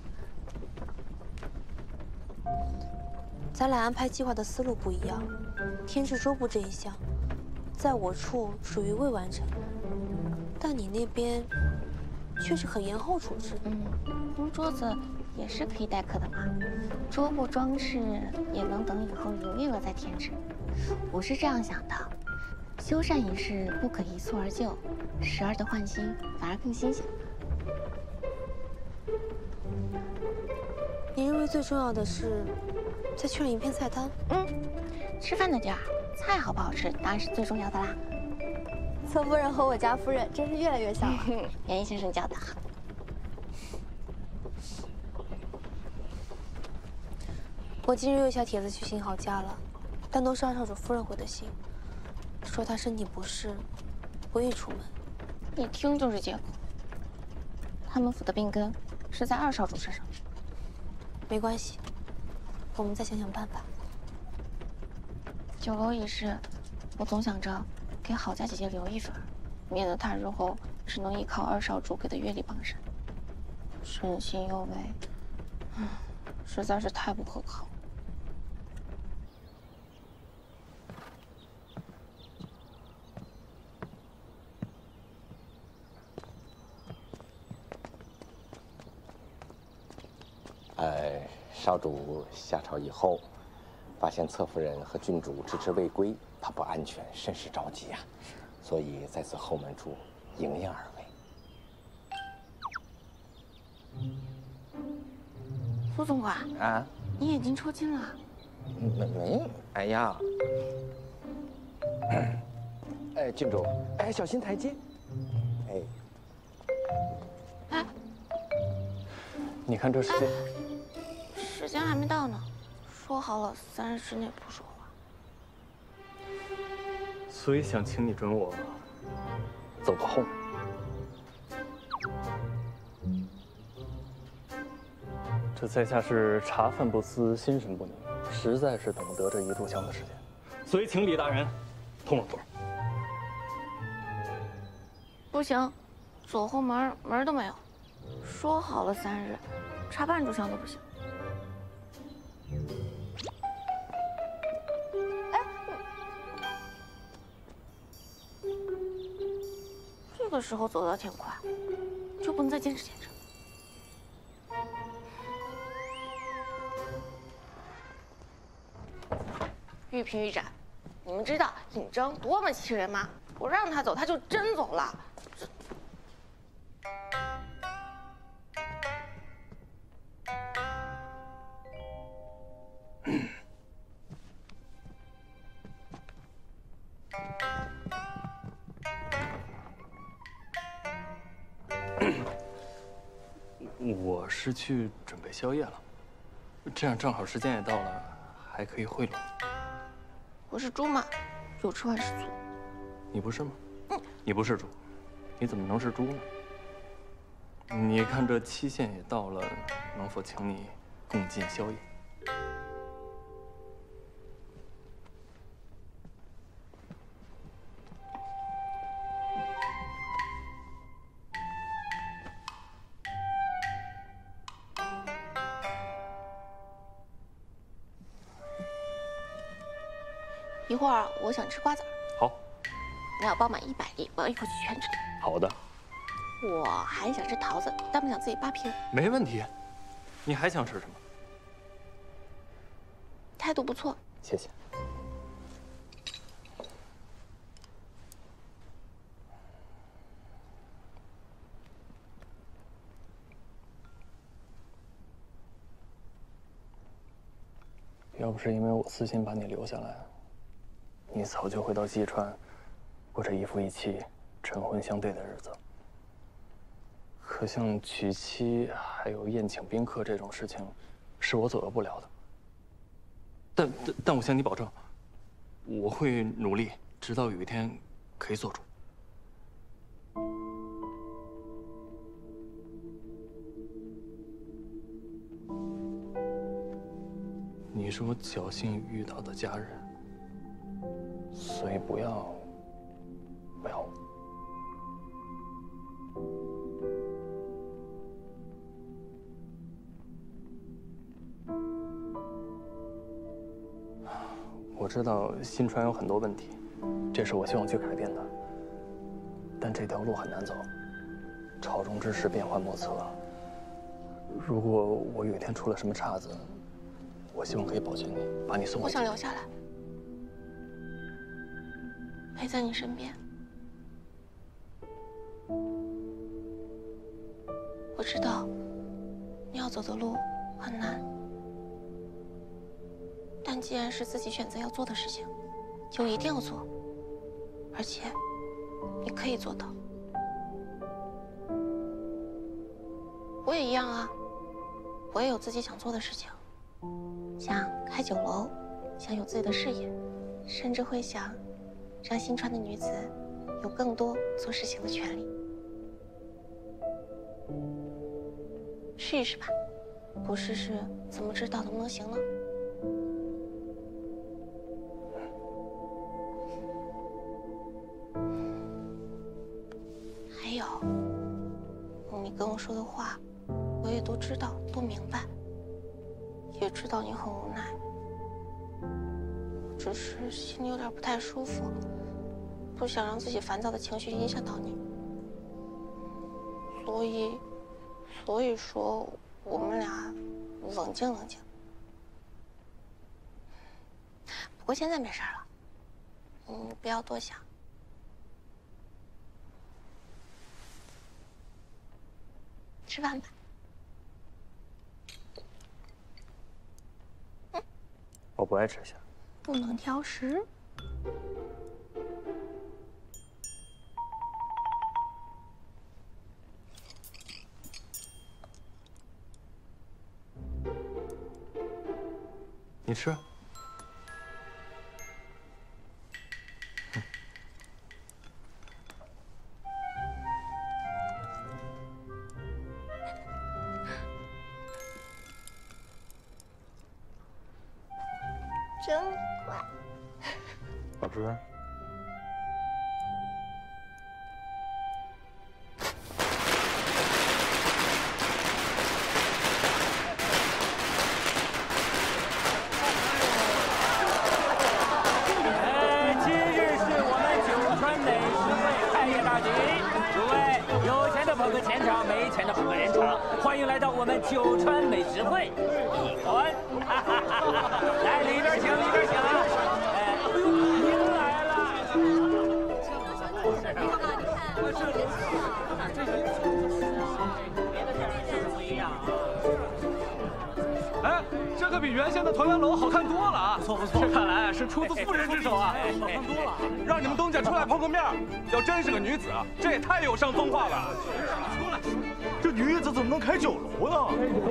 咱俩安排计划的思路不一样。添置桌布这一项，在我处属于未完成，但你那边却是很延后处置。 嗯，桌子也是可以待客的嘛，桌布装饰也能等以后营业了再添置。我是这样想的，修缮一事不可一蹴而就，时而的换新反而更新鲜。 你认为最重要的是再确认一遍菜单？ 嗯，吃饭的地儿，菜好不好吃当然是最重要的啦。 侧夫人和我家夫人真是越来越像了。 元英先生教的好。 我今日又下帖子去新好家了，但都是二少主夫人回的信，说她身体不适，不宜出门。 一听就是借口。他们府的病根是在二少主身上。 没关系，我们再想想办法。 酒楼一事，我总想着给郝家姐姐留一份，免得她日后只能依靠二少主给的月例傍身。身心有为，嗯，实在是太不可靠。 呃，少主下朝以后，发现侧夫人和郡主迟迟未归，怕不安全，甚是着急呀、啊，所以在此后门处迎迎二位。 苏总管啊， 你眼睛抽筋了？ 没没，哎呀，哎，郡主，哎，小心台阶，哎， 哎， 你看这时间。 哎时间还没到呢，说好了三日之内不说话。 所以想请你准我走个后门。这在下是茶饭不思，心神不宁，实在是等不得这一炷香的时间，所以请李大人通了通。 不行，走后门门都没有。说好了三日，差半炷香都不行。这个时候走得挺快，就不能再坚持坚持？玉嫔、玉盏，你们知道尹征多么气人吗？我让他走，他就真走了。这我是去准备宵夜了，这样正好时间也到了，还可以贿赂你。 我是猪嘛，有吃万事足。 你不是吗？嗯，你不是猪，你怎么能是猪呢？你看这期限也到了，能否请你共进宵夜？ 一会儿我想吃瓜子。 好， 你要包满一百粒，我要一口气全吃。 好的。 我还想吃桃子，但不想自己扒皮。 没问题。你还想吃什么？ 态度不错。 谢谢。 要不是因为我私心把你留下来，你早就回到济川，过着一夫一妻、晨昏相对的日子。可像娶妻还有宴请宾客这种事情，是我左右不了的。但但但我向你保证，我会努力，直到有一天可以做主。 你是我侥幸遇到的家人，所以不要不要。我知道新川有很多问题，这是我希望去改变的。但这条路很难走，朝中之事变幻莫测。如果我有一天出了什么岔子， 我希望可以保全你，把你送回。 我想留下来，陪在你身边。我知道你要走的路很难，但既然是自己选择要做的事情，就一定要做，而且你可以做到。我也一样啊，我也有自己想做的事情。 想开酒楼，想有自己的事业，甚至会想让新川的女子有更多做事情的权利。试一试吧，不试试怎么知道能不能行呢？还有，你跟我说的话，我也都知道，都明白。 也知道你很无奈，只是心里有点不太舒服，不想让自己烦躁的情绪影响到你，所以，所以说我们俩冷静冷静。不过现在没事了，你不要多想。吃饭吧。 我不爱吃虾， 不能挑食。 你吃。 真乖， 好吃。 哎，今日是我们九川美食会开业大吉，诸位有钱的捧个钱场，没钱的捧个人场，欢迎来到我们九川美食会一馆。 来里边请，里边请啊！哎，哎呦，您来了！我这里这别的店就是不一样啊。 哎，这可比原先的团圆楼好看多了啊！不错不错，这看来是出自妇人之手啊，好看多了。让你们东家出来碰个面，要真是个女子，这也太有伤风化了。出来，这女子怎么能开酒楼呢？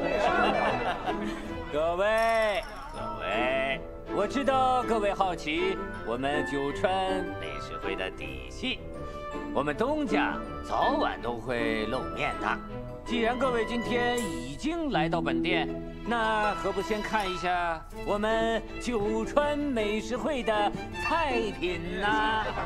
各位。 各位，我知道各位好奇我们九川美食会的底细，我们东家早晚都会露面的。既然各位今天已经来到本店，那何不先看一下我们九川美食会的菜品呢？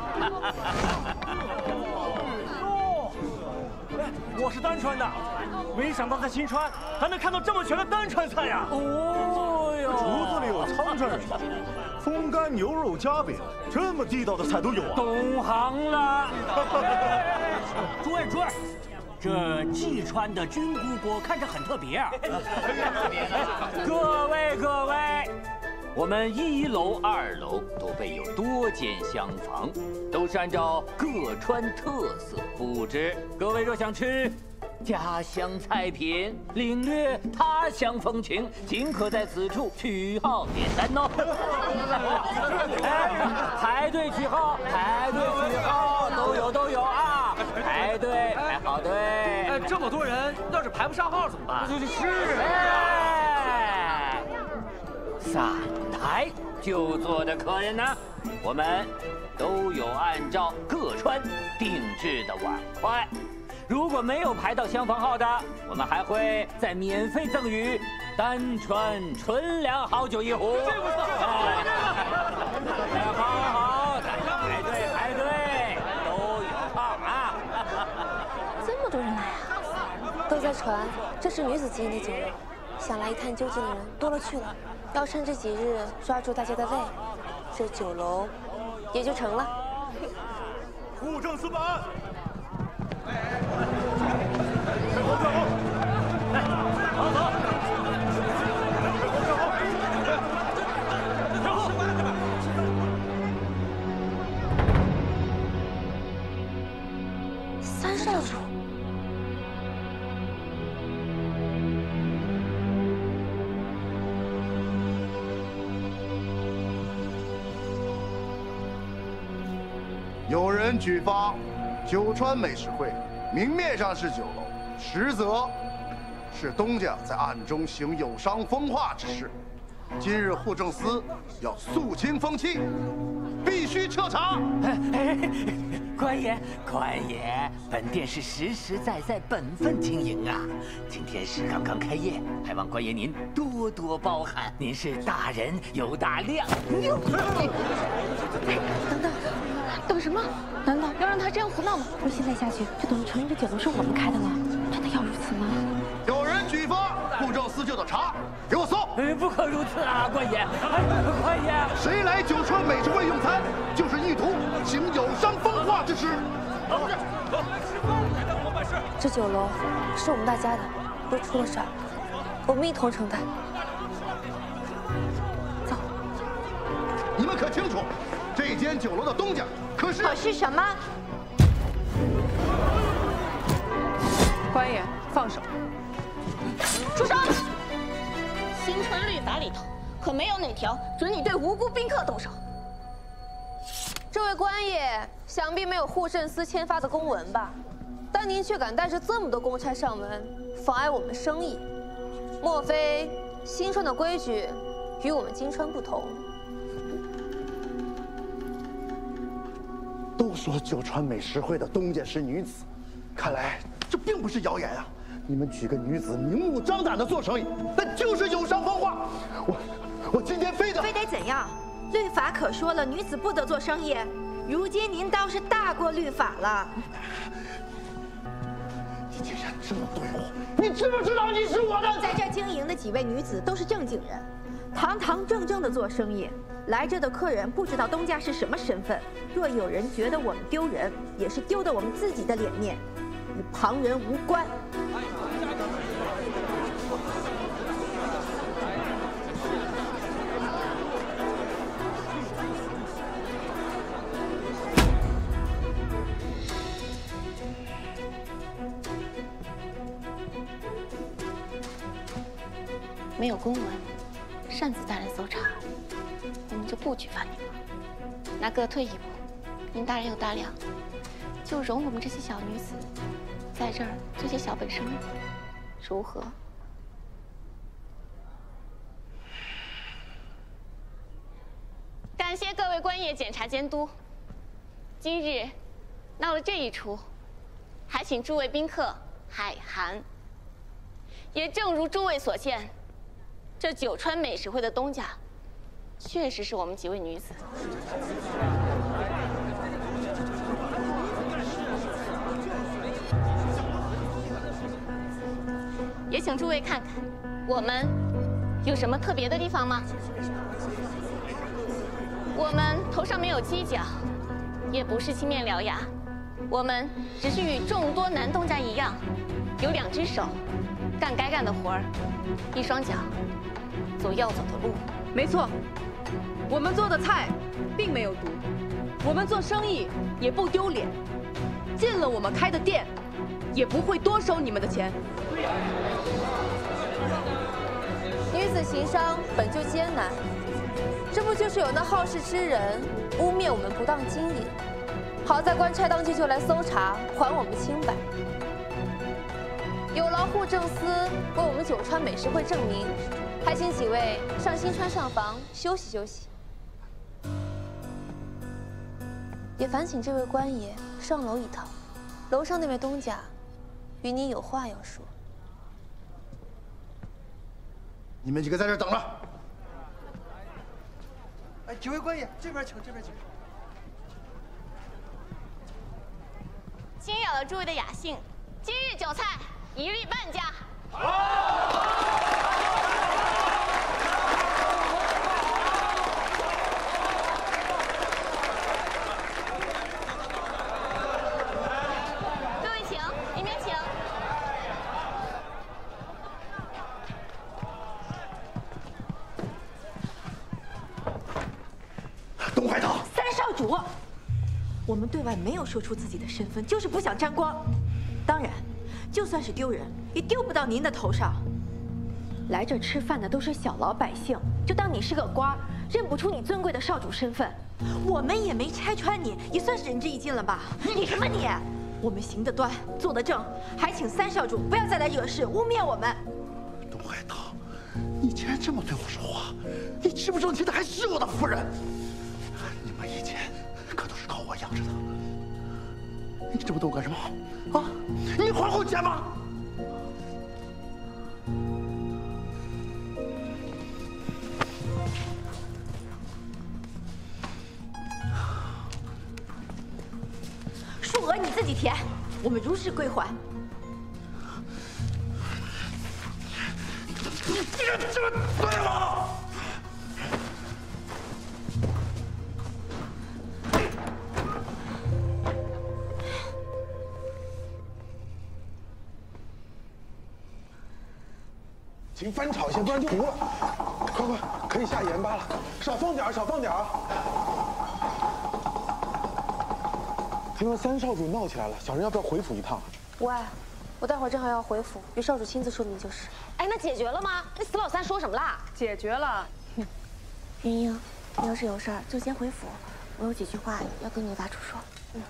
哦，我是丹川的，没想到在新川还能看到这么全的丹川菜呀！ 哦哟， 竹子里有苍山人。 风干牛肉夹饼，这么地道的菜都有啊！ 懂行了。诸位诸位，这济川的菌菇锅看着很特别啊。各位各位， 我们一楼、二楼都备有多间厢房，都是按照各川特色布置。各位若想吃家乡菜品，领略他乡风情，尽可在此处取号点单哦。 哎，排队取号，排队取号，都有都有啊！排队排好队。 哎，这么多人，要是排不上号怎么办？ 是。 哎，散台就坐的客人呢，我们都有按照各川定制的碗筷。如果没有排到厢房号的，我们还会再免费赠予单川纯粮好酒一壶。这不错，哎，好好好，大家排队排队，都有号啊！ 这么多人来啊！都在传这是女子经营的酒楼，想来一探究竟的人多了去了。要趁这几日抓住大家的胃，这酒楼也就成了。 户政司办。 三少主， 有人举发，九川美食会明面上是酒楼，实则是东家在暗中行有伤风化之事。今日户政司要肃清风气，必须彻查。 官爷，官爷，本店是实实在在本分经营啊。今天是刚刚开业，还望官爷您多多包涵。您是大人有大量。 等等，等什么？难道要让他这样胡闹吗？若现在下去，就等于承认这酒楼是我们开的了。真的要如此吗？ 有人举发，户政司就得查，给我搜！ 哎，不可如此啊，官爷！哎，官爷， 谁来九川美食会用餐，就是意图行有伤风化之事。 这酒楼是我们大家的，若出了事儿，我们一同承担。走。 你们可清楚，这间酒楼的东家可是…… 可是什么？ 官爷，放手！ 住手！新川律法里头可没有哪条准你对无辜宾客动手。 这位官爷，想必没有户政司签发的公文吧？但您却敢带着这么多公差上门，妨碍我们生意，莫非新川的规矩与我们金川不同？ 都说九川美食会的东家是女子，看来这并不是谣言啊！你们举个女子明目张胆的做生意，那就是有伤风化。我我今天非得非得怎样？律法可说了，女子不得做生意。如今您倒是大过律法了。 你竟然这么对我！你知不知道你是我的？ 在这经营的几位女子都是正经人，堂堂正正的做生意。来这的客人不知道东家是什么身份，若有人觉得我们丢人，也是丢的我们自己的脸面，与旁人无关。没有公文，擅自大人搜查，我们就不举发您了。那各退一步，您大人有大量，就容我们这些小女子在这儿做些小本生意，如何？感谢各位官爷检查监督。今日闹了这一出，还请诸位宾客海涵。也正如诸位所见。这九川美食会的东家，确实是我们几位女子。也请诸位看看，我们有什么特别的地方吗？ 我们头上没有犄角，也不是青面獠牙，我们只是与众多男东家一样，有两只手，干该干的活儿，一双脚，走要走的路。 没错，我们做的菜并没有毒，我们做生意也不丢脸，进了我们开的店，也不会多收你们的钱。 女子行商本就艰难，这不就是有那好事之人污蔑我们不当经营，好在官差当即就来搜查，还我们清白。有劳户正司为我们九川美食会证明，还请几位上新川上房休息休息。也烦请这位官爷上楼一趟，楼上那位东家与你有话要说。 你们几个在这儿等着。 哎，几位官爷，这边请，这边请。 惊扰了诸位的雅兴，今日酒菜一律半价。各位请，里面请。 东海堂， 三少主，我们对外没有说出自己的身份，就是不想沾光。当然，就算是丢人，也丢不到您的头上。来这吃饭的都是小老百姓，就当你是个官，认不出你尊贵的少主身份。我们也没拆穿你，也算是仁至义尽了吧？你什么你？我们行得端，坐得正，还请三少主不要再来惹事，污蔑我们。 东海堂，你竟然这么对我说话，你知不知道你现在还是我的夫人？你们以前可都是靠我养着的，你这么对我干什么？啊，你还我钱吗？ 数额你自己填，我们如实归还。 你竟然这么对我！ 请翻炒一些，不然就糊了。快快，可以下盐巴了，少放点儿，少放点儿。听说三少主闹起来了，小人要不要回府一趟？ 无碍，我待会儿正好要回府，与少主亲自说明就是。 哎，那解决了吗？那死老三说什么啦？ 解决了。 云英，你要是有事儿就先回府，我有几句话要跟你大厨说。嗯。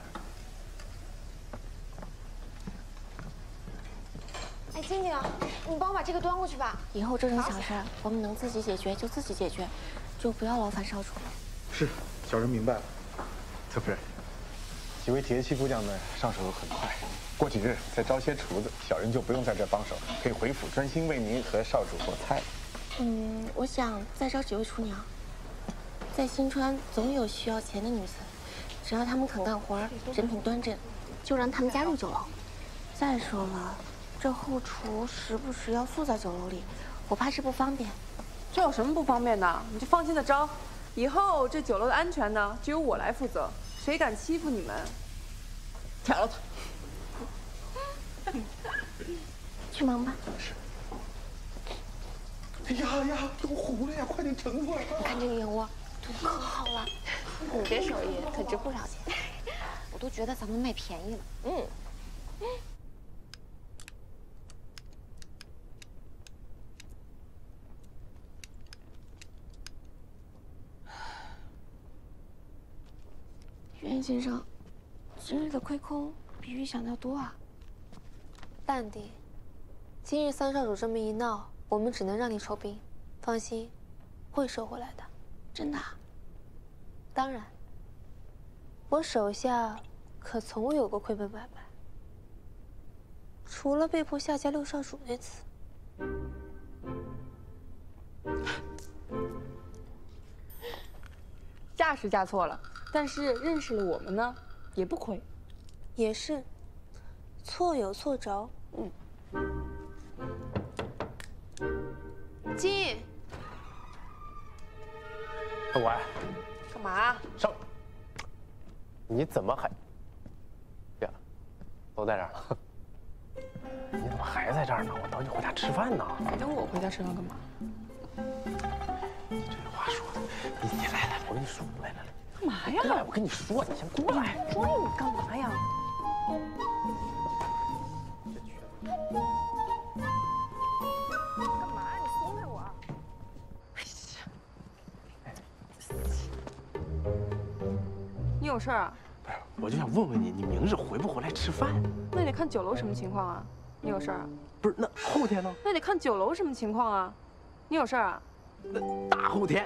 哎，静静，你帮我把这个端过去吧。 以后这种小事我们能自己解决就自己解决，就不要劳烦少主了。 是，小人明白了。特夫人，几位铁器工匠们上手很快，过几日再招些厨子，小人就不用在这帮手，可以回府专心为您和少主做菜。 嗯，我想再招几位厨娘。在新川总有需要钱的女子，只要她们肯干活，人品端正，就让她们加入酒楼。再说了，这后厨时不时要宿在酒楼里，我怕是不方便。 这有什么不方便的？你就放心的招，以后这酒楼的安全呢，就由我来负责。谁敢欺负你们，宰了他！ 去忙吧。 是。哎呀呀，都糊了呀！快点盛出来！ 你看这个燕窝，做的可好了，你这手艺可值不少钱。我都觉得咱们卖便宜了。嗯。袁先生，今日的亏空比预想的要多啊。 淡定，今日三少主这么一闹，我们只能让你酬宾。放心，会收回来的。 真的啊？ 当然。我手下可从未有过亏本买卖，除了被迫下嫁六少主那次。 嫁是嫁错了。但是认识了我们呢，也不亏。 也是，错有错着。嗯。金， 我， 干嘛？ 上。你怎么还？对了，都在这儿了。你怎么还在这儿呢？我等你回家吃饭呢。 你等我回家吃饭干嘛？ 你这话说的，你你来来，我跟你说，来来来。 干嘛呀？ 过来，我跟你说，你先过来。 追你干嘛呀？干嘛？你松开我！哎呀，你有事啊？ 不是，我就想问问你，你明日回不回来吃饭？ 那得看酒楼什么情况啊。你有事啊？ 不是，那后天呢？ 那得看酒楼什么情况啊。你有事啊？ 那大后天。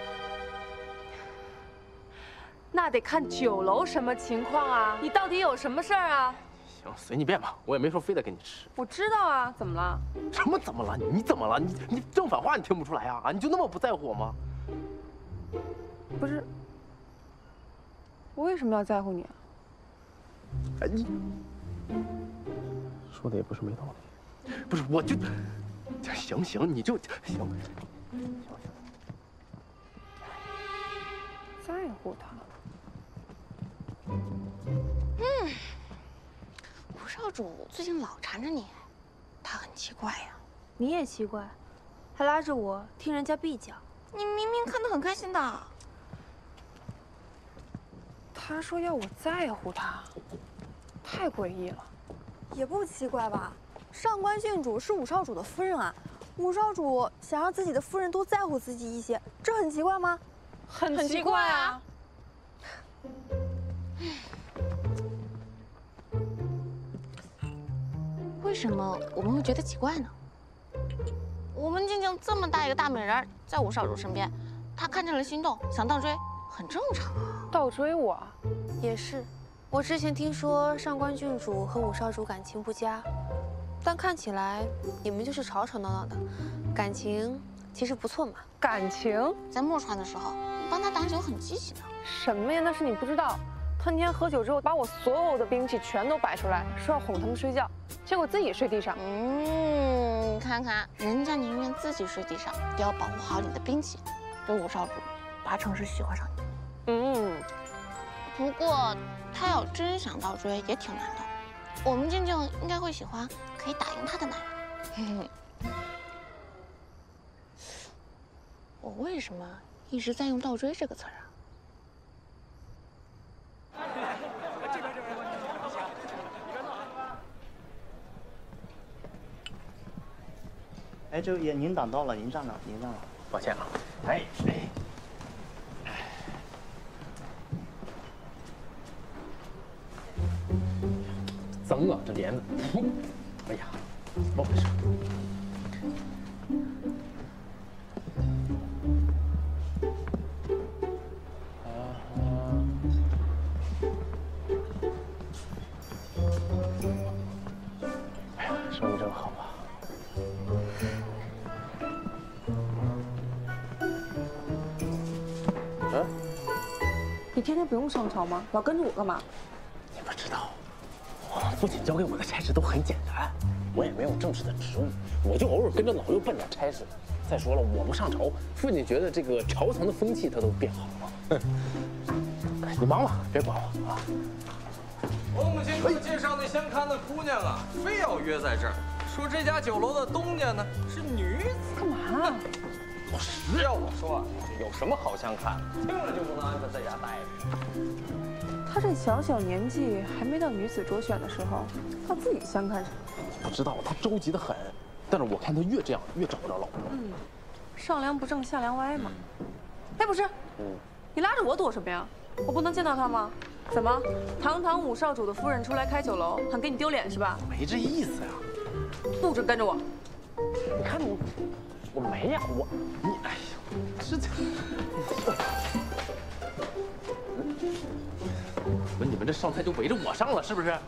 那得看酒楼什么情况啊！你到底有什么事儿啊？ 行，随你便吧，我也没说非得跟你吃。 我知道啊，怎么了？ 什么怎么了？你怎么了？你你正反话你听不出来啊？啊，你就那么不在乎我吗？ 不是，我为什么要在乎你啊？ 哎，你说的也不是没道理。不是，我就行行，你就行行行。 在乎他。 嗯，吴少主最近老缠着你，他很奇怪呀。 你也奇怪，还拉着我听人家比较。 你明明看得很开心的。 他说要我在乎他，太诡异了。 也不奇怪吧？上官郡主是武少主的夫人啊，武少主想让自己的夫人多在乎自己一些，这很奇怪吗？ 很奇怪啊。 为什么我们会觉得奇怪呢？我们静静这么大一个大美人，在武少主身边，她看见了心动，想倒追，很正常啊。 倒追我？ 也是。我之前听说上官郡主和武少主感情不佳，但看起来你们就是吵吵闹闹的，感情其实不错嘛。 感情？ 在墨川的时候，你帮他挡酒很积极的。 什么呀？那是你不知道。他那天喝酒之后，把我所有的兵器全都摆出来，说要哄他们睡觉，结果自己睡地上。 嗯，你看看，人家宁愿自己睡地上，也要保护好你的兵器。这武少主八成是喜欢上你。 嗯， 不过他要真想倒追也挺难的。我们静静应该会喜欢可以打赢他的男人。我为什么一直在用倒追这个词儿啊？ 哎，这位您挡道了，您站着，您站着。 抱歉啊。哎哎。脏啊，这帘子。哎呀，怎么回事？哎呀，生意真好啊。嗯？ 你天天不用上朝吗？老跟着我干嘛？ 你不知道，我父亲交给我的差事都很简单，我也没有正式的职务，我就偶尔跟着老幼办点差事。再说了，我不上朝，父亲觉得这个朝堂的风气他都变好了。你忙吧，别管我啊。 我母亲给我介绍那相看的姑娘啊，非要约在这儿，说这家酒楼的东家呢是女子。 干嘛？ 老实要我说啊，有什么好相看？听了就不能安分在家待着。 他这小小年纪还没到女子卓选的时候，他自己相看什么？ 不知道，他着急的很。但是我看他越这样越找不着老婆。 嗯，上梁不正下梁歪嘛。哎，不是，嗯，你拉着我躲什么呀？我不能见到他吗？怎么，堂堂武少主的夫人出来开酒楼，很给你丢脸是吧？ 没这意思呀。 不准跟着我。 你看我，我没呀，我你哎呀，这这。怎么你们这上菜就围着我上了，是不是？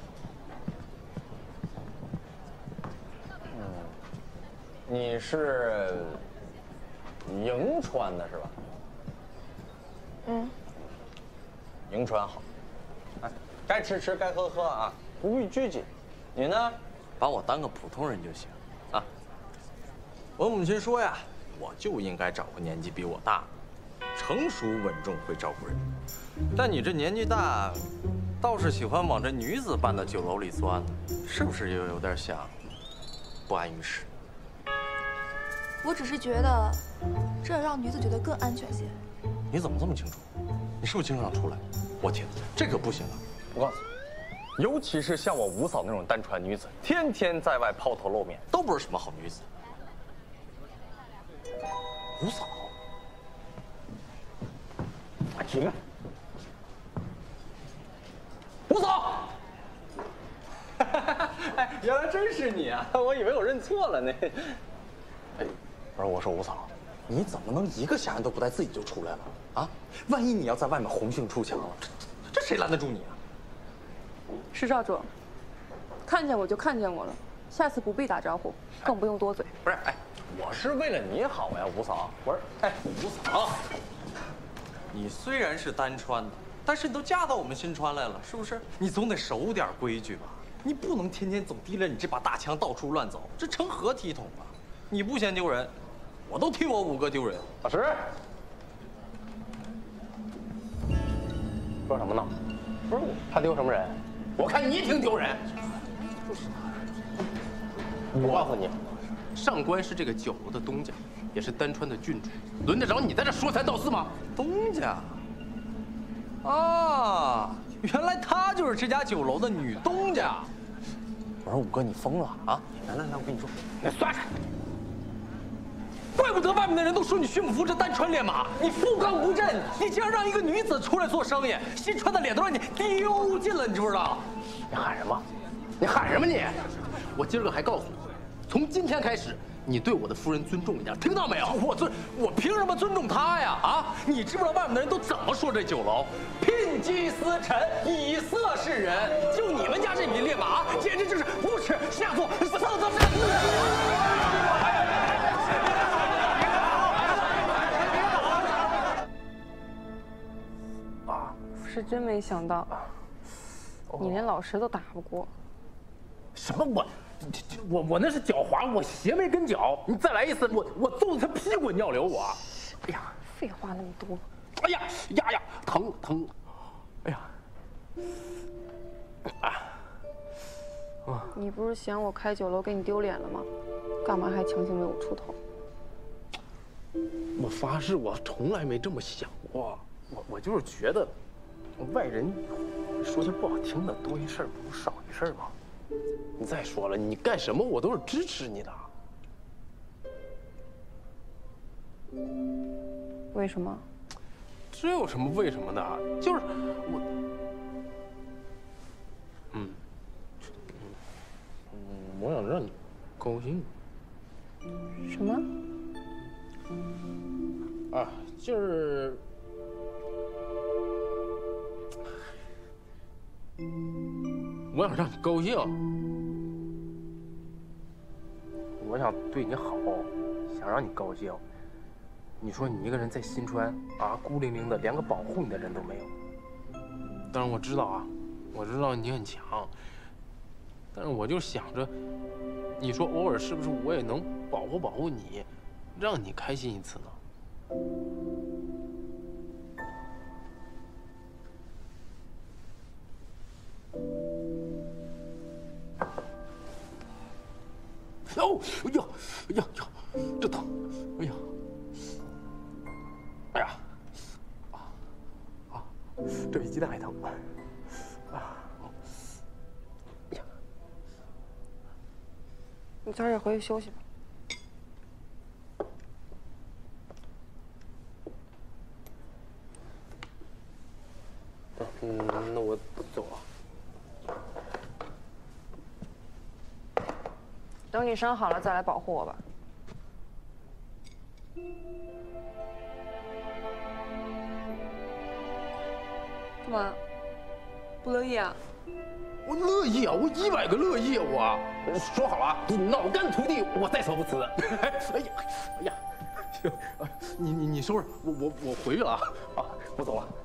你是银川的是吧？ 嗯。 银川好，哎，该吃吃，该喝喝啊，不必拘谨。你呢，把我当个普通人就行啊。 我母亲说呀，我就应该找个年纪比我大的， 成熟稳重，会照顾人。但你这年纪大，倒是喜欢往这女子办的酒楼里钻，是不是又有点想不安于世？ 我只是觉得，这让女子觉得更安全些。 你怎么这么清楚？你是不是经常出来？我天，这可不行啊！我告诉你，尤其是像我五嫂那种单传女子，天天在外抛头露面，都不是什么好女子。五嫂，起来！五嫂，哎，原来真是你啊！我以为我认错了呢。哎，不是，我说五嫂，你怎么能一个下人都不带自己就出来了啊？万一你要在外面红杏出墙了，这这谁拦得住你啊？ 施少主，看见我就看见我了，下次不必打招呼，更不用多嘴。 不是，哎，我是为了你好呀，五嫂。我说，哎，五嫂，你虽然是单川的，但是你都嫁到我们新川来了，是不是？你总得守点规矩吧？你不能天天总提着你这把大枪到处乱走，这成何体统啊？你不嫌丢人，我都替我五哥丢人。老师，说什么呢？不是我，他丢什么人？我看你挺丢人。我告诉你，上官是这个酒楼的东家，也是丹川的郡主，轮得着你在这说三道四吗？东家。啊，原来她就是这家酒楼的女东家。我说五哥，你疯了啊！来来来，我跟你说，你刷开。怪不得外面的人都说你驯服这单川烈马，你富刚不振，你竟然让一个女子出来做生意，新川的脸都让你丢尽了，你知不知道？你喊什么？你喊什么你？我今儿个还告诉你，从今天开始，你对我的夫人尊重一点，听到没有？我尊，我凭什么尊重她呀？啊，你知不知道外面的人都怎么说这酒楼？牝鸡司晨，以色示人。就你们家这匹烈马，简直就是不耻下作，色色是。 是真没想到，你连老石都打不过。 什么我，我我那是脚滑，我鞋没跟脚。你再来一次，我我揍得他屁滚尿流我。哎呀， 废话那么多。 哎呀呀呀，疼疼！哎呀，啊！啊！ 你不是嫌我开酒楼给你丢脸了吗？干嘛还强行为我出头？ 我发誓，我从来没这么想过。我我就是觉得。外人说句不好听的，多一事不如少一事嘛。你再说了，你干什么我都是支持你的。 为什么？ 这有什么为什么的？就是我，嗯，嗯，我想让你高兴。 什么？ 啊，就是。我想让你高兴，我想对你好，想让你高兴。你说你一个人在新川啊，孤零零的，连个保护你的人都没有。当然我知道啊，我知道你很强，但是我就想着，你说偶尔是不是我也能保护保护你，让你开心一次呢？哦，哎呀，哎呀呀，这疼！哎呀，哎呀，啊啊，这比鸡蛋还疼！啊，哎呀， 你早点回去休息吧。 嗯，那我走了。 等你伤好了再来保护我吧。干嘛？不乐意啊？ 我乐意啊！我一百个乐意啊！我说好了，你脑干涂地，我在所不辞。哎呀，哎呀，你你你收拾，我我我回去了啊！啊，我走了。